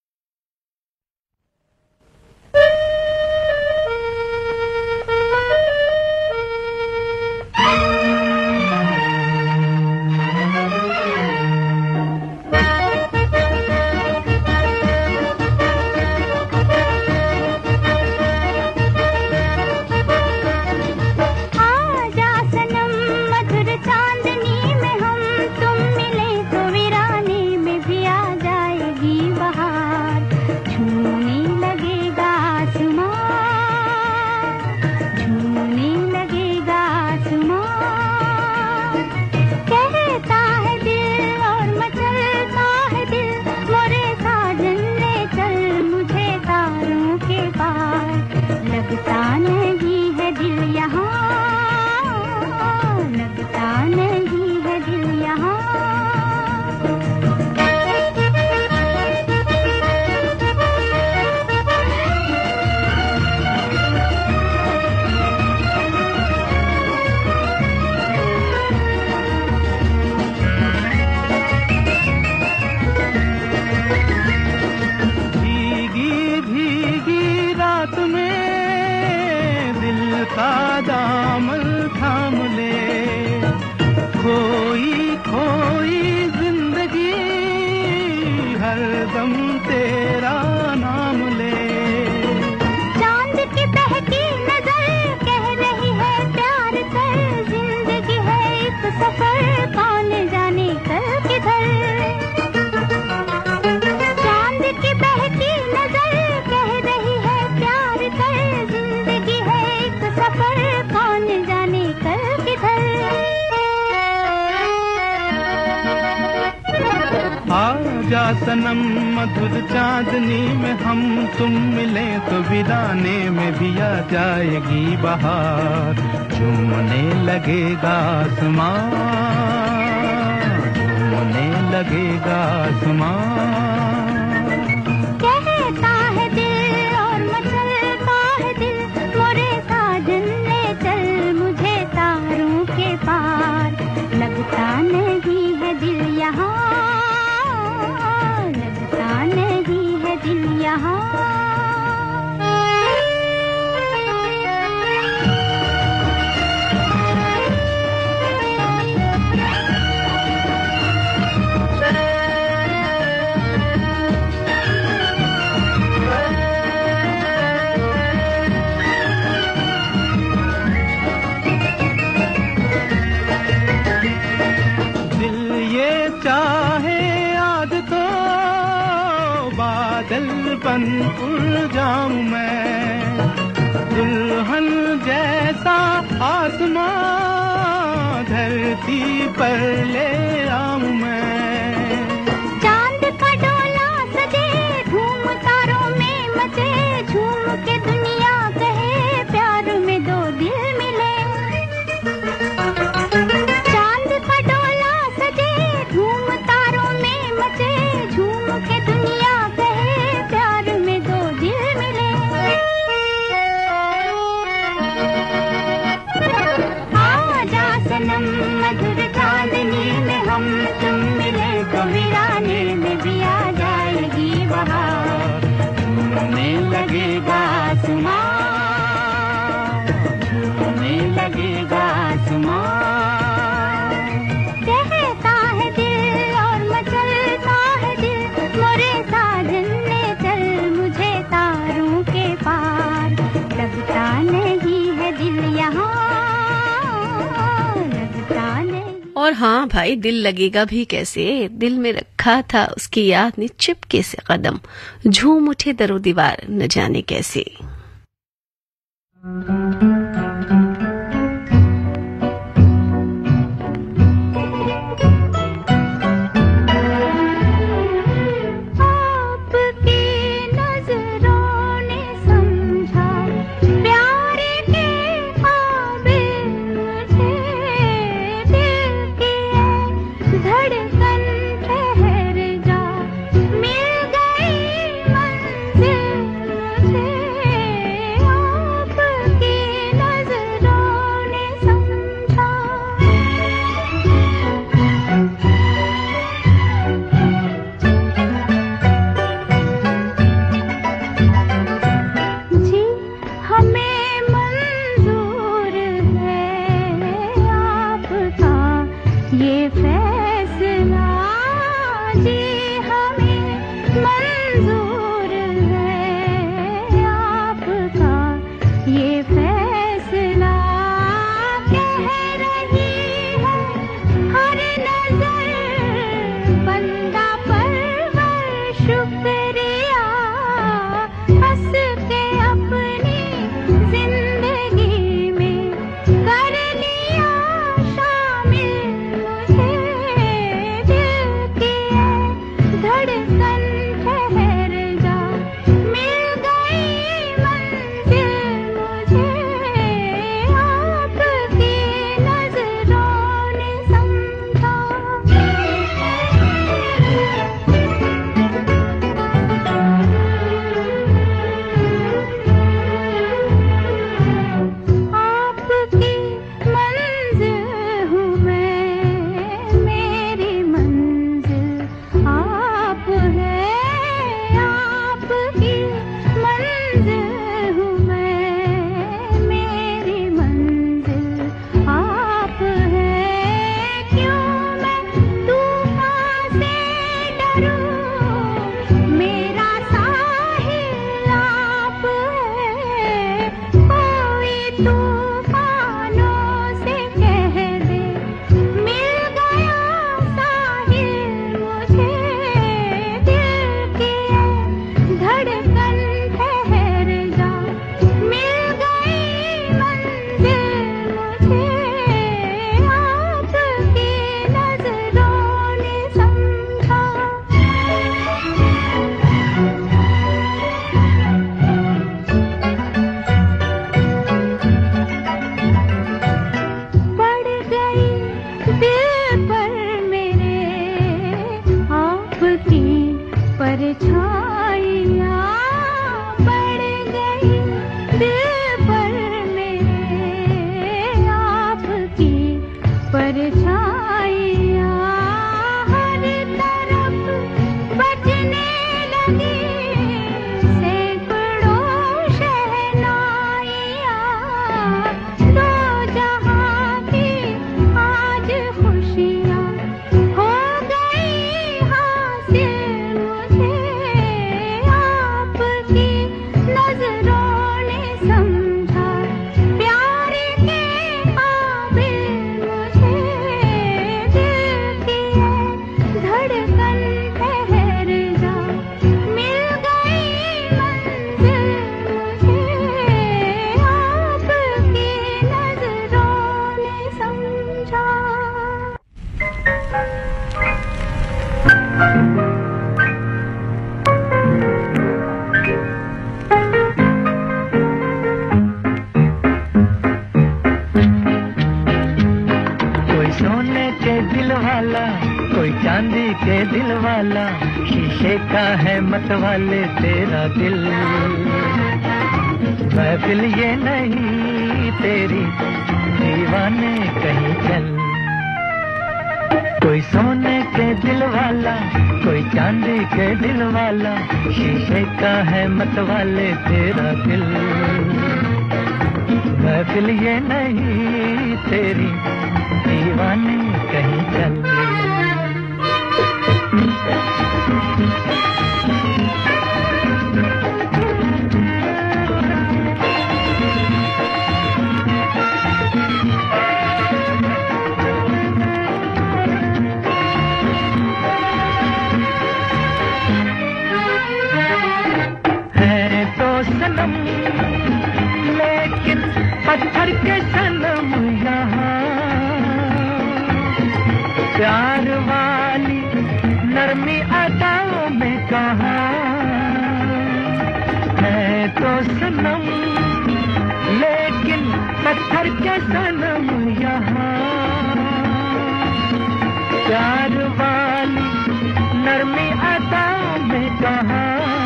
सनम मधुर चांदनी में हम तुम मिले तो वीराने में भी आ जाएगी बहार। झूमने लगेगा आसमान, झूमने लगेगा आसमान। कहता है दिल और मचलता है दिल, मोरे साजन ले चल मुझे तारों के पार। लगता नहीं है दिल यहाँ, नहीं है दिल यहाँ। बन उड़ जाऊं मैं, दुल्हन जैसा आसमां धरती पर ले आऊं मैं। चांद का डोला सजे धूम तारों में मचे, झूम के दुनिया कहे प्यार में दो दिल मिले। चांद का डोला सजे धूम तारों में मचे, झूम के दुनिया कहे प्यार में दो दिल मिले। आजा सनम मधुर चांदनी में हम तुम मिले तो वीराने में भी आ जाएगी बहार, झूमने लगेगा आसमां, झूमने लगेगा आसमां। कहता है दिल और मचलता है दिल, मोरे साजन ले चल मुझे तारों के पार। लगता नहीं है दिल यहाँ, लगता नहीं। और हाँ भाई, दिल लगेगा भी कैसे, दिल में रखा था उसकी याद ने चिपके से कदम, झूम उठे दरो दीवार न जाने कैसे। कोई चांदी के दिल वाला, शीशे का है मतवाले तेरा दिल। महफिल ये नहीं तेरी, दीवाने कहीं चल। कोई सोने के दिल वाला, कोई चांदी के दिल वाला, शीशे का है मतवाले तेरा दिल। महफिल ये नहीं तेरी, दीवाने कहीं चल। है तो सनम लेकिन पत्थर के सनम यहाँ, प्यार वाली नरमी अदाओं में कहाँ। है तो सनम लेकिन पत्थर के सनम यहाँ, प्यार वाली नरमी अदाओं में कहाँ।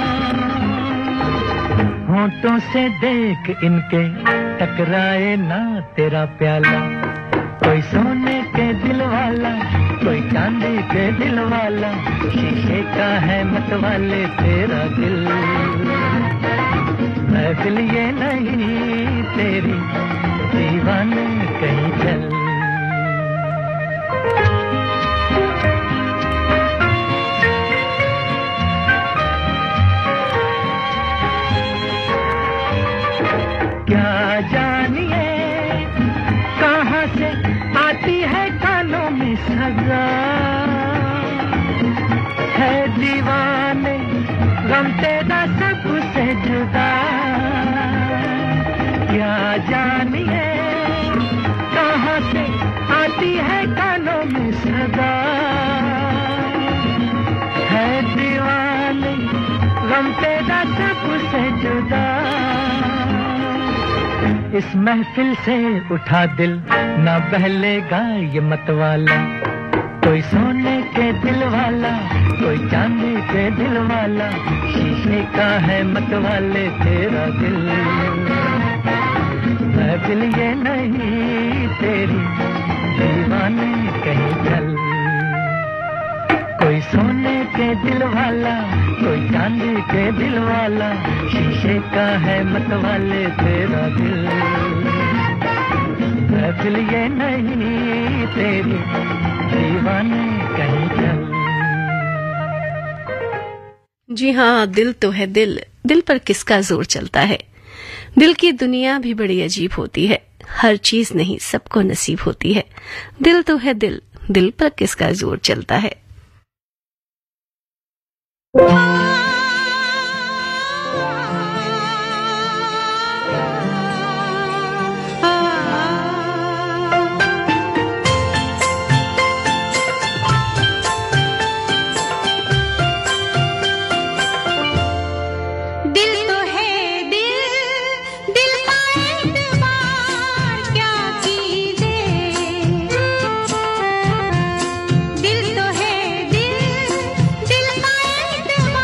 होठों से देख इनके टकराए ना तेरा प्याला। कोई सोने के दिल वाला, कोई चांदी के दिल वाला, शीशे का है मतवाले तेरा दिल। महफिल ये नहीं तेरी, दीवाने कहीं चल। क्या जानिए कहाँ से आती है कानों में सजा, है दीवाने गम तेरा सबसे जुदा। क्या जानिए कहाँ से आती है कानों में सजा, है दीवाने गम तेरा सबसे जुदा। इस महफिल से उठा दिल ना बहलेगा ये मतवाला। कोई सोने के दिल वाला, कोई चांदी के दिल वाला, शीशे का है मतवाले तेरा दिल। महफिल ये नहीं तेरी, दीवाने कहीं चल। कोई सोने के दिल वाला, कोई चांदी के दिल वाला, शीशे का है मतवाले तेरा दिल। महफिल ये नहीं तेरी, दीवाने कहीं चल। जी हाँ, दिल तो है दिल, दिल पर किसका जोर चलता है। दिल की दुनिया भी बड़ी अजीब होती है, हर चीज नहीं सबको नसीब होती है। दिल तो है दिल, दिल पर किसका जोर चलता है। दिल तो है दिल, दिल का एतबार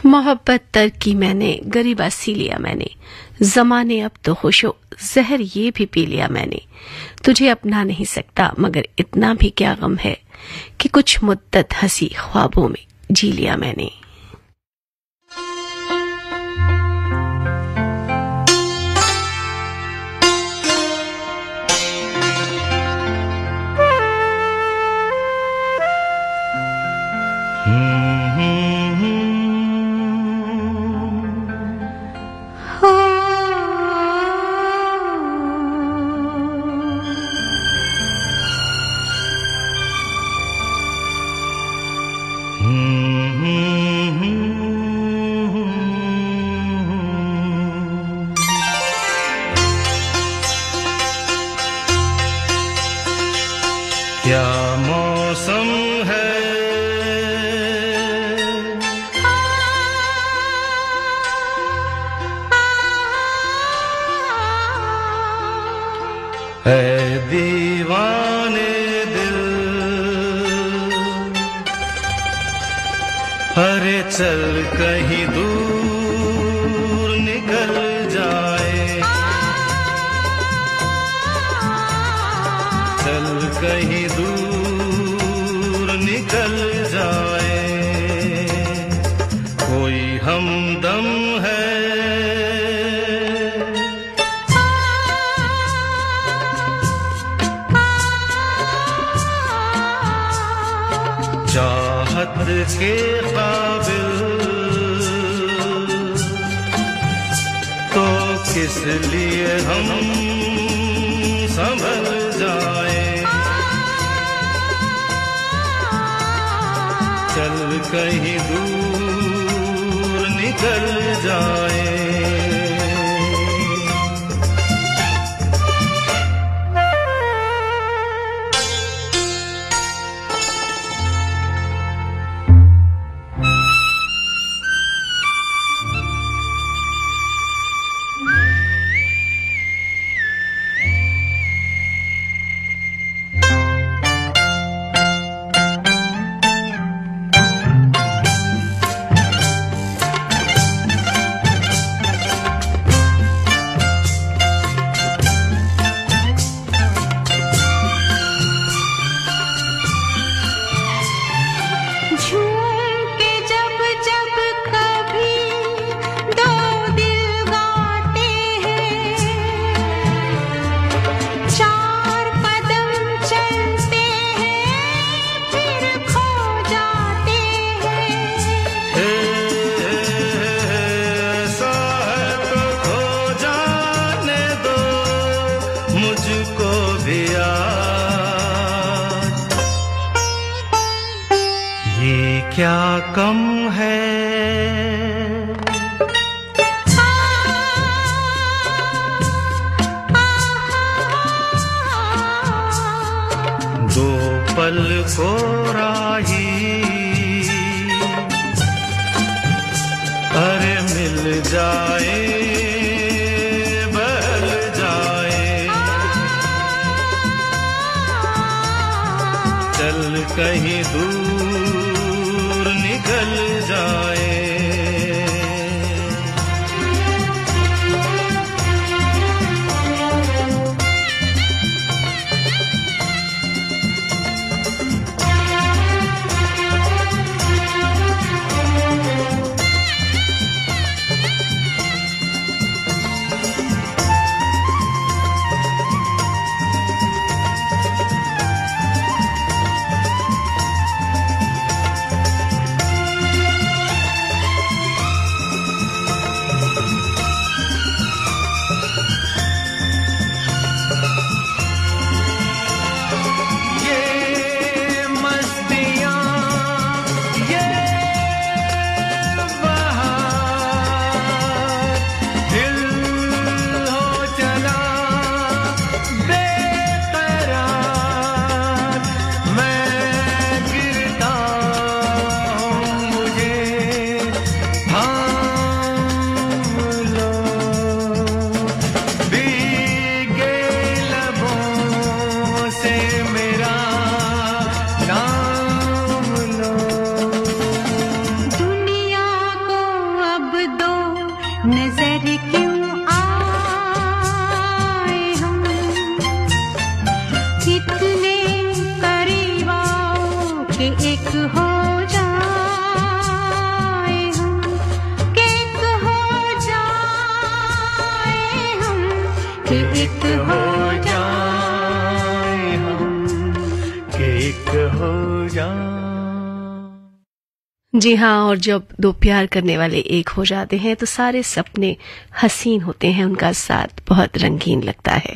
मोहब्बत तर्क की मैंने, गरीबा सी लिया मैंने, जमाने अब तो खुशो, जहर ये भी पी लिया मैंने। तुझे अपना नहीं सकता मगर इतना भी क्या गम है कि कुछ मुद्दत हंसी ख्वाबों में जी लिया मैंने। क्या मौसम है, है दीवाने दिल, अरे चल कहीं दूर निकल जाए, चल कहीं दूर निकल जाए, कोई हमदम है, चाहत के काबिल तो किस लिए हम संभल जाए, चल कहीं दूर निकल जाए। क्या कम है, दो पल को राही, अरे मिल जाए बहल जाए, चल कहीं दूर निकल जाए। कि एक हो जाए हम, कि एक हो जाए हम, कि एक हो जाए हम, कि एक हो जाए। जी हाँ, और जब दो प्यार करने वाले एक हो जाते हैं तो सारे सपने हसीन होते हैं, उनका साथ बहुत रंगीन लगता है।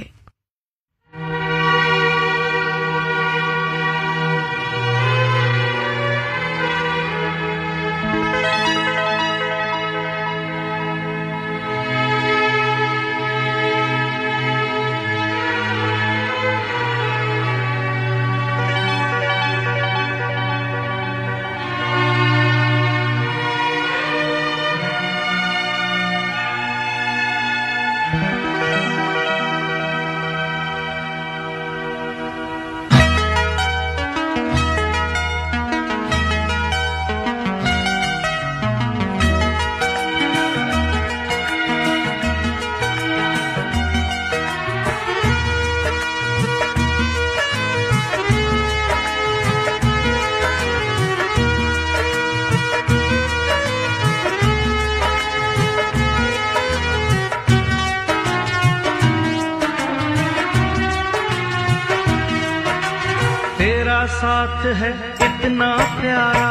साथ है इतना प्यारा,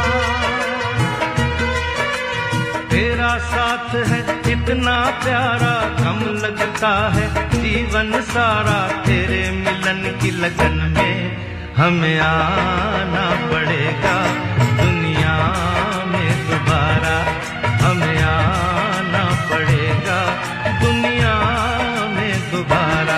तेरा साथ है इतना प्यारा, कम लगता है जीवन सारा। तेरे मिलन की लगन में हमें आना पड़ेगा, दुनिया में दोबारा हमें आना पड़ेगा, दुनिया में दोबारा।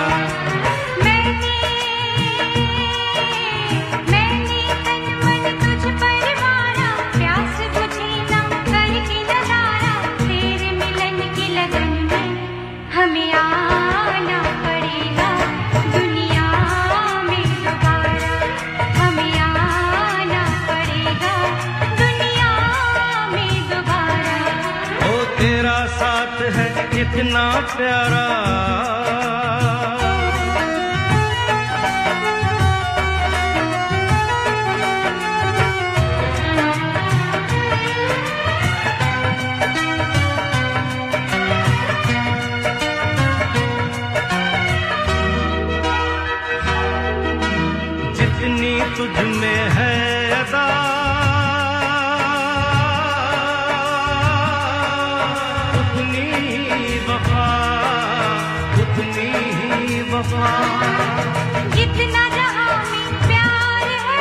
इतना प्यारा जितनी तुझ में है अदा, जितना जहां में प्यार है,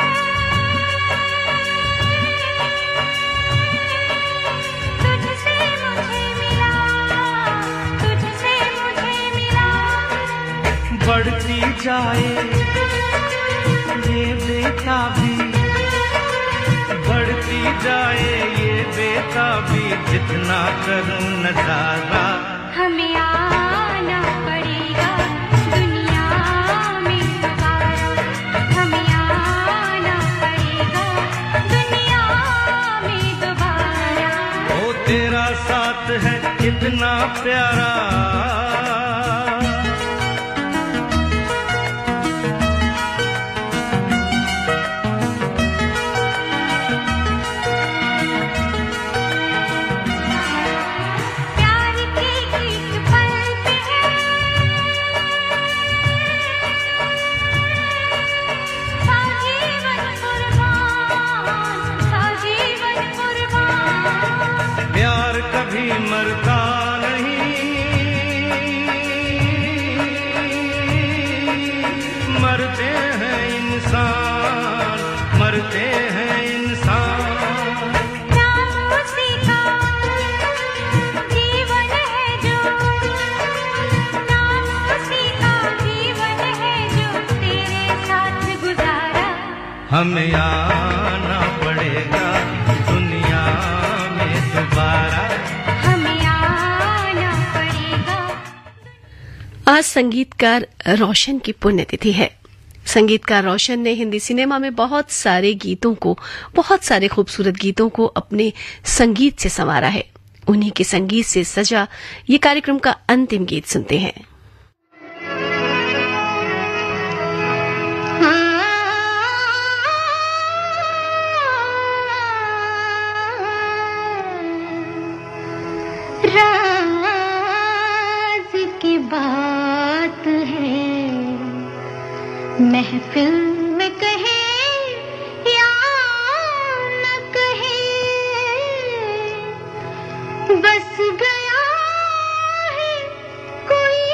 तुझसे मुझे मिला, तुझसे मुझे मिला। बढ़ती जाए ये बेताबी, बढ़ती जाए ये बेताबी, जितना करूं नजारा हमें आना पड़ेगा, दुनिया में दोबारा हमें आना पड़ेगा, दुनिया में दोबारा। ओ तेरा साथ है इतना प्यारा, मरता नहीं, मरते हैं इंसान, मरते हैं इंसान। नाम उसी का जीवन है जो, नाम उसी का जीवन है जो तेरे साथ गुजारा। हमें आना पड़ेगा दुनिया में दोबारा। आज संगीतकार रोशन की पुण्यतिथि है। संगीतकार रोशन ने हिंदी सिनेमा में बहुत सारे गीतों को, बहुत सारे खूबसूरत गीतों को अपने संगीत से संवारा है। उन्हीं के संगीत से सजा ये कार्यक्रम का अंतिम गीत सुनते हैं। राज की बात है, महफिल में कहे या न कहे, बस गया है कोई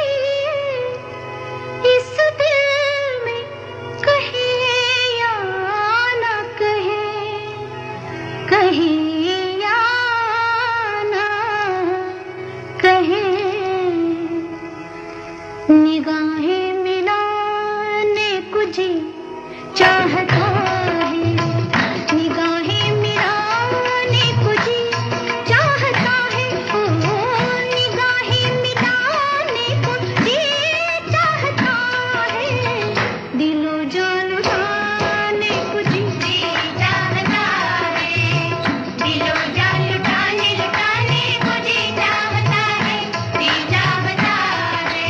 इस दिल में, कहे या न कहे, कहे निगाहें मिलाने को जी चाहता है, निगाहें मिलाने को जी चाहता है, ओ निगाहें मिलाने को जी चाहता है, दिलो जान लुटाने को जी चाहता है, दिलो जान लुटाने लुटाने को जी चाहता है, जी चाहता है।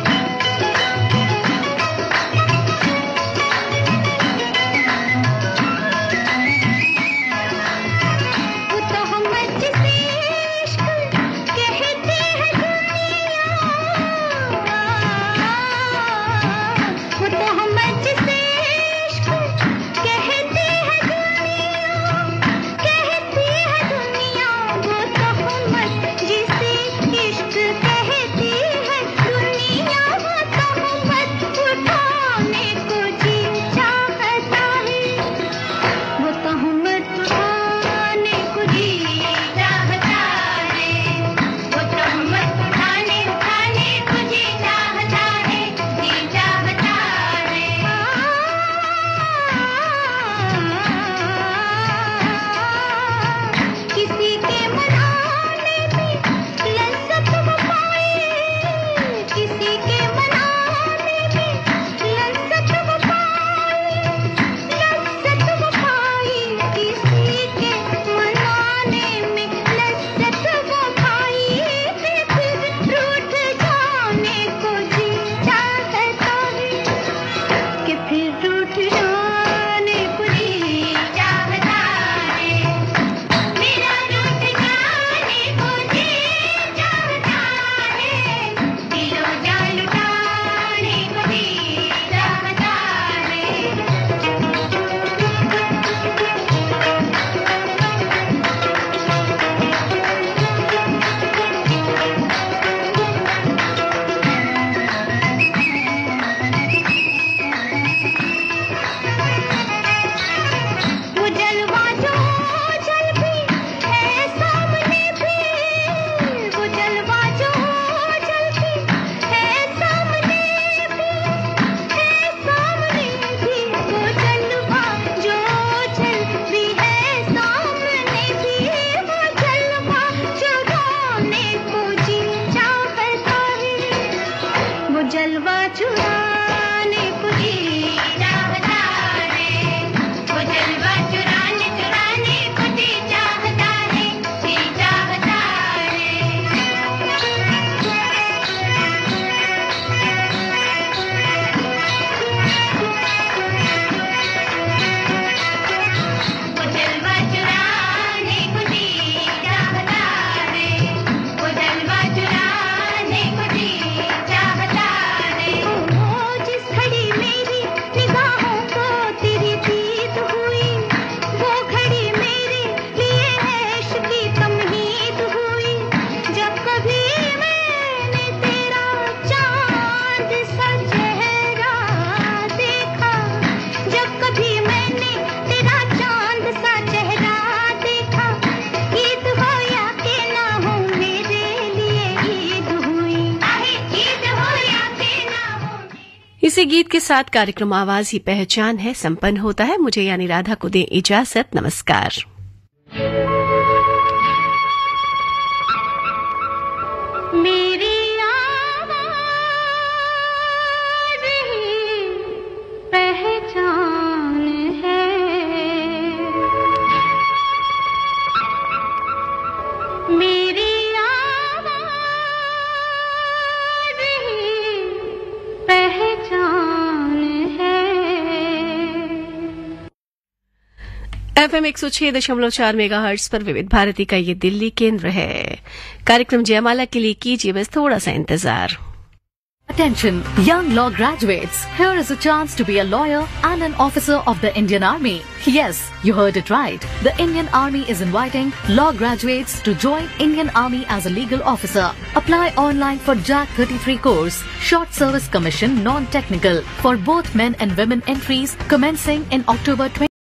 इसी गीत के साथ कार्यक्रम आवाज ही पहचान है संपन्न होता है। मुझे यानी राधा को दें इजाजत। नमस्कार। मेरी आवाज ही पहचान है, मेरी एफएम एक सौ छह दशमलव चार मेगाहर्ट्ज पर विविध भारती का ये दिल्ली केंद्र है। कार्यक्रम जयमाला के लिए कीजिए बस थोड़ा सा इंतजार। Attention, young law graduates. Here is a chance to be a lawyer and an officer of the Indian Army. Yes, you heard it right. The Indian Army is inviting law graduates to join Indian Army as a legal officer. Apply online for J A C thirty-three course, Short Service Commission non-technical for both men and women entries commencing in October twenty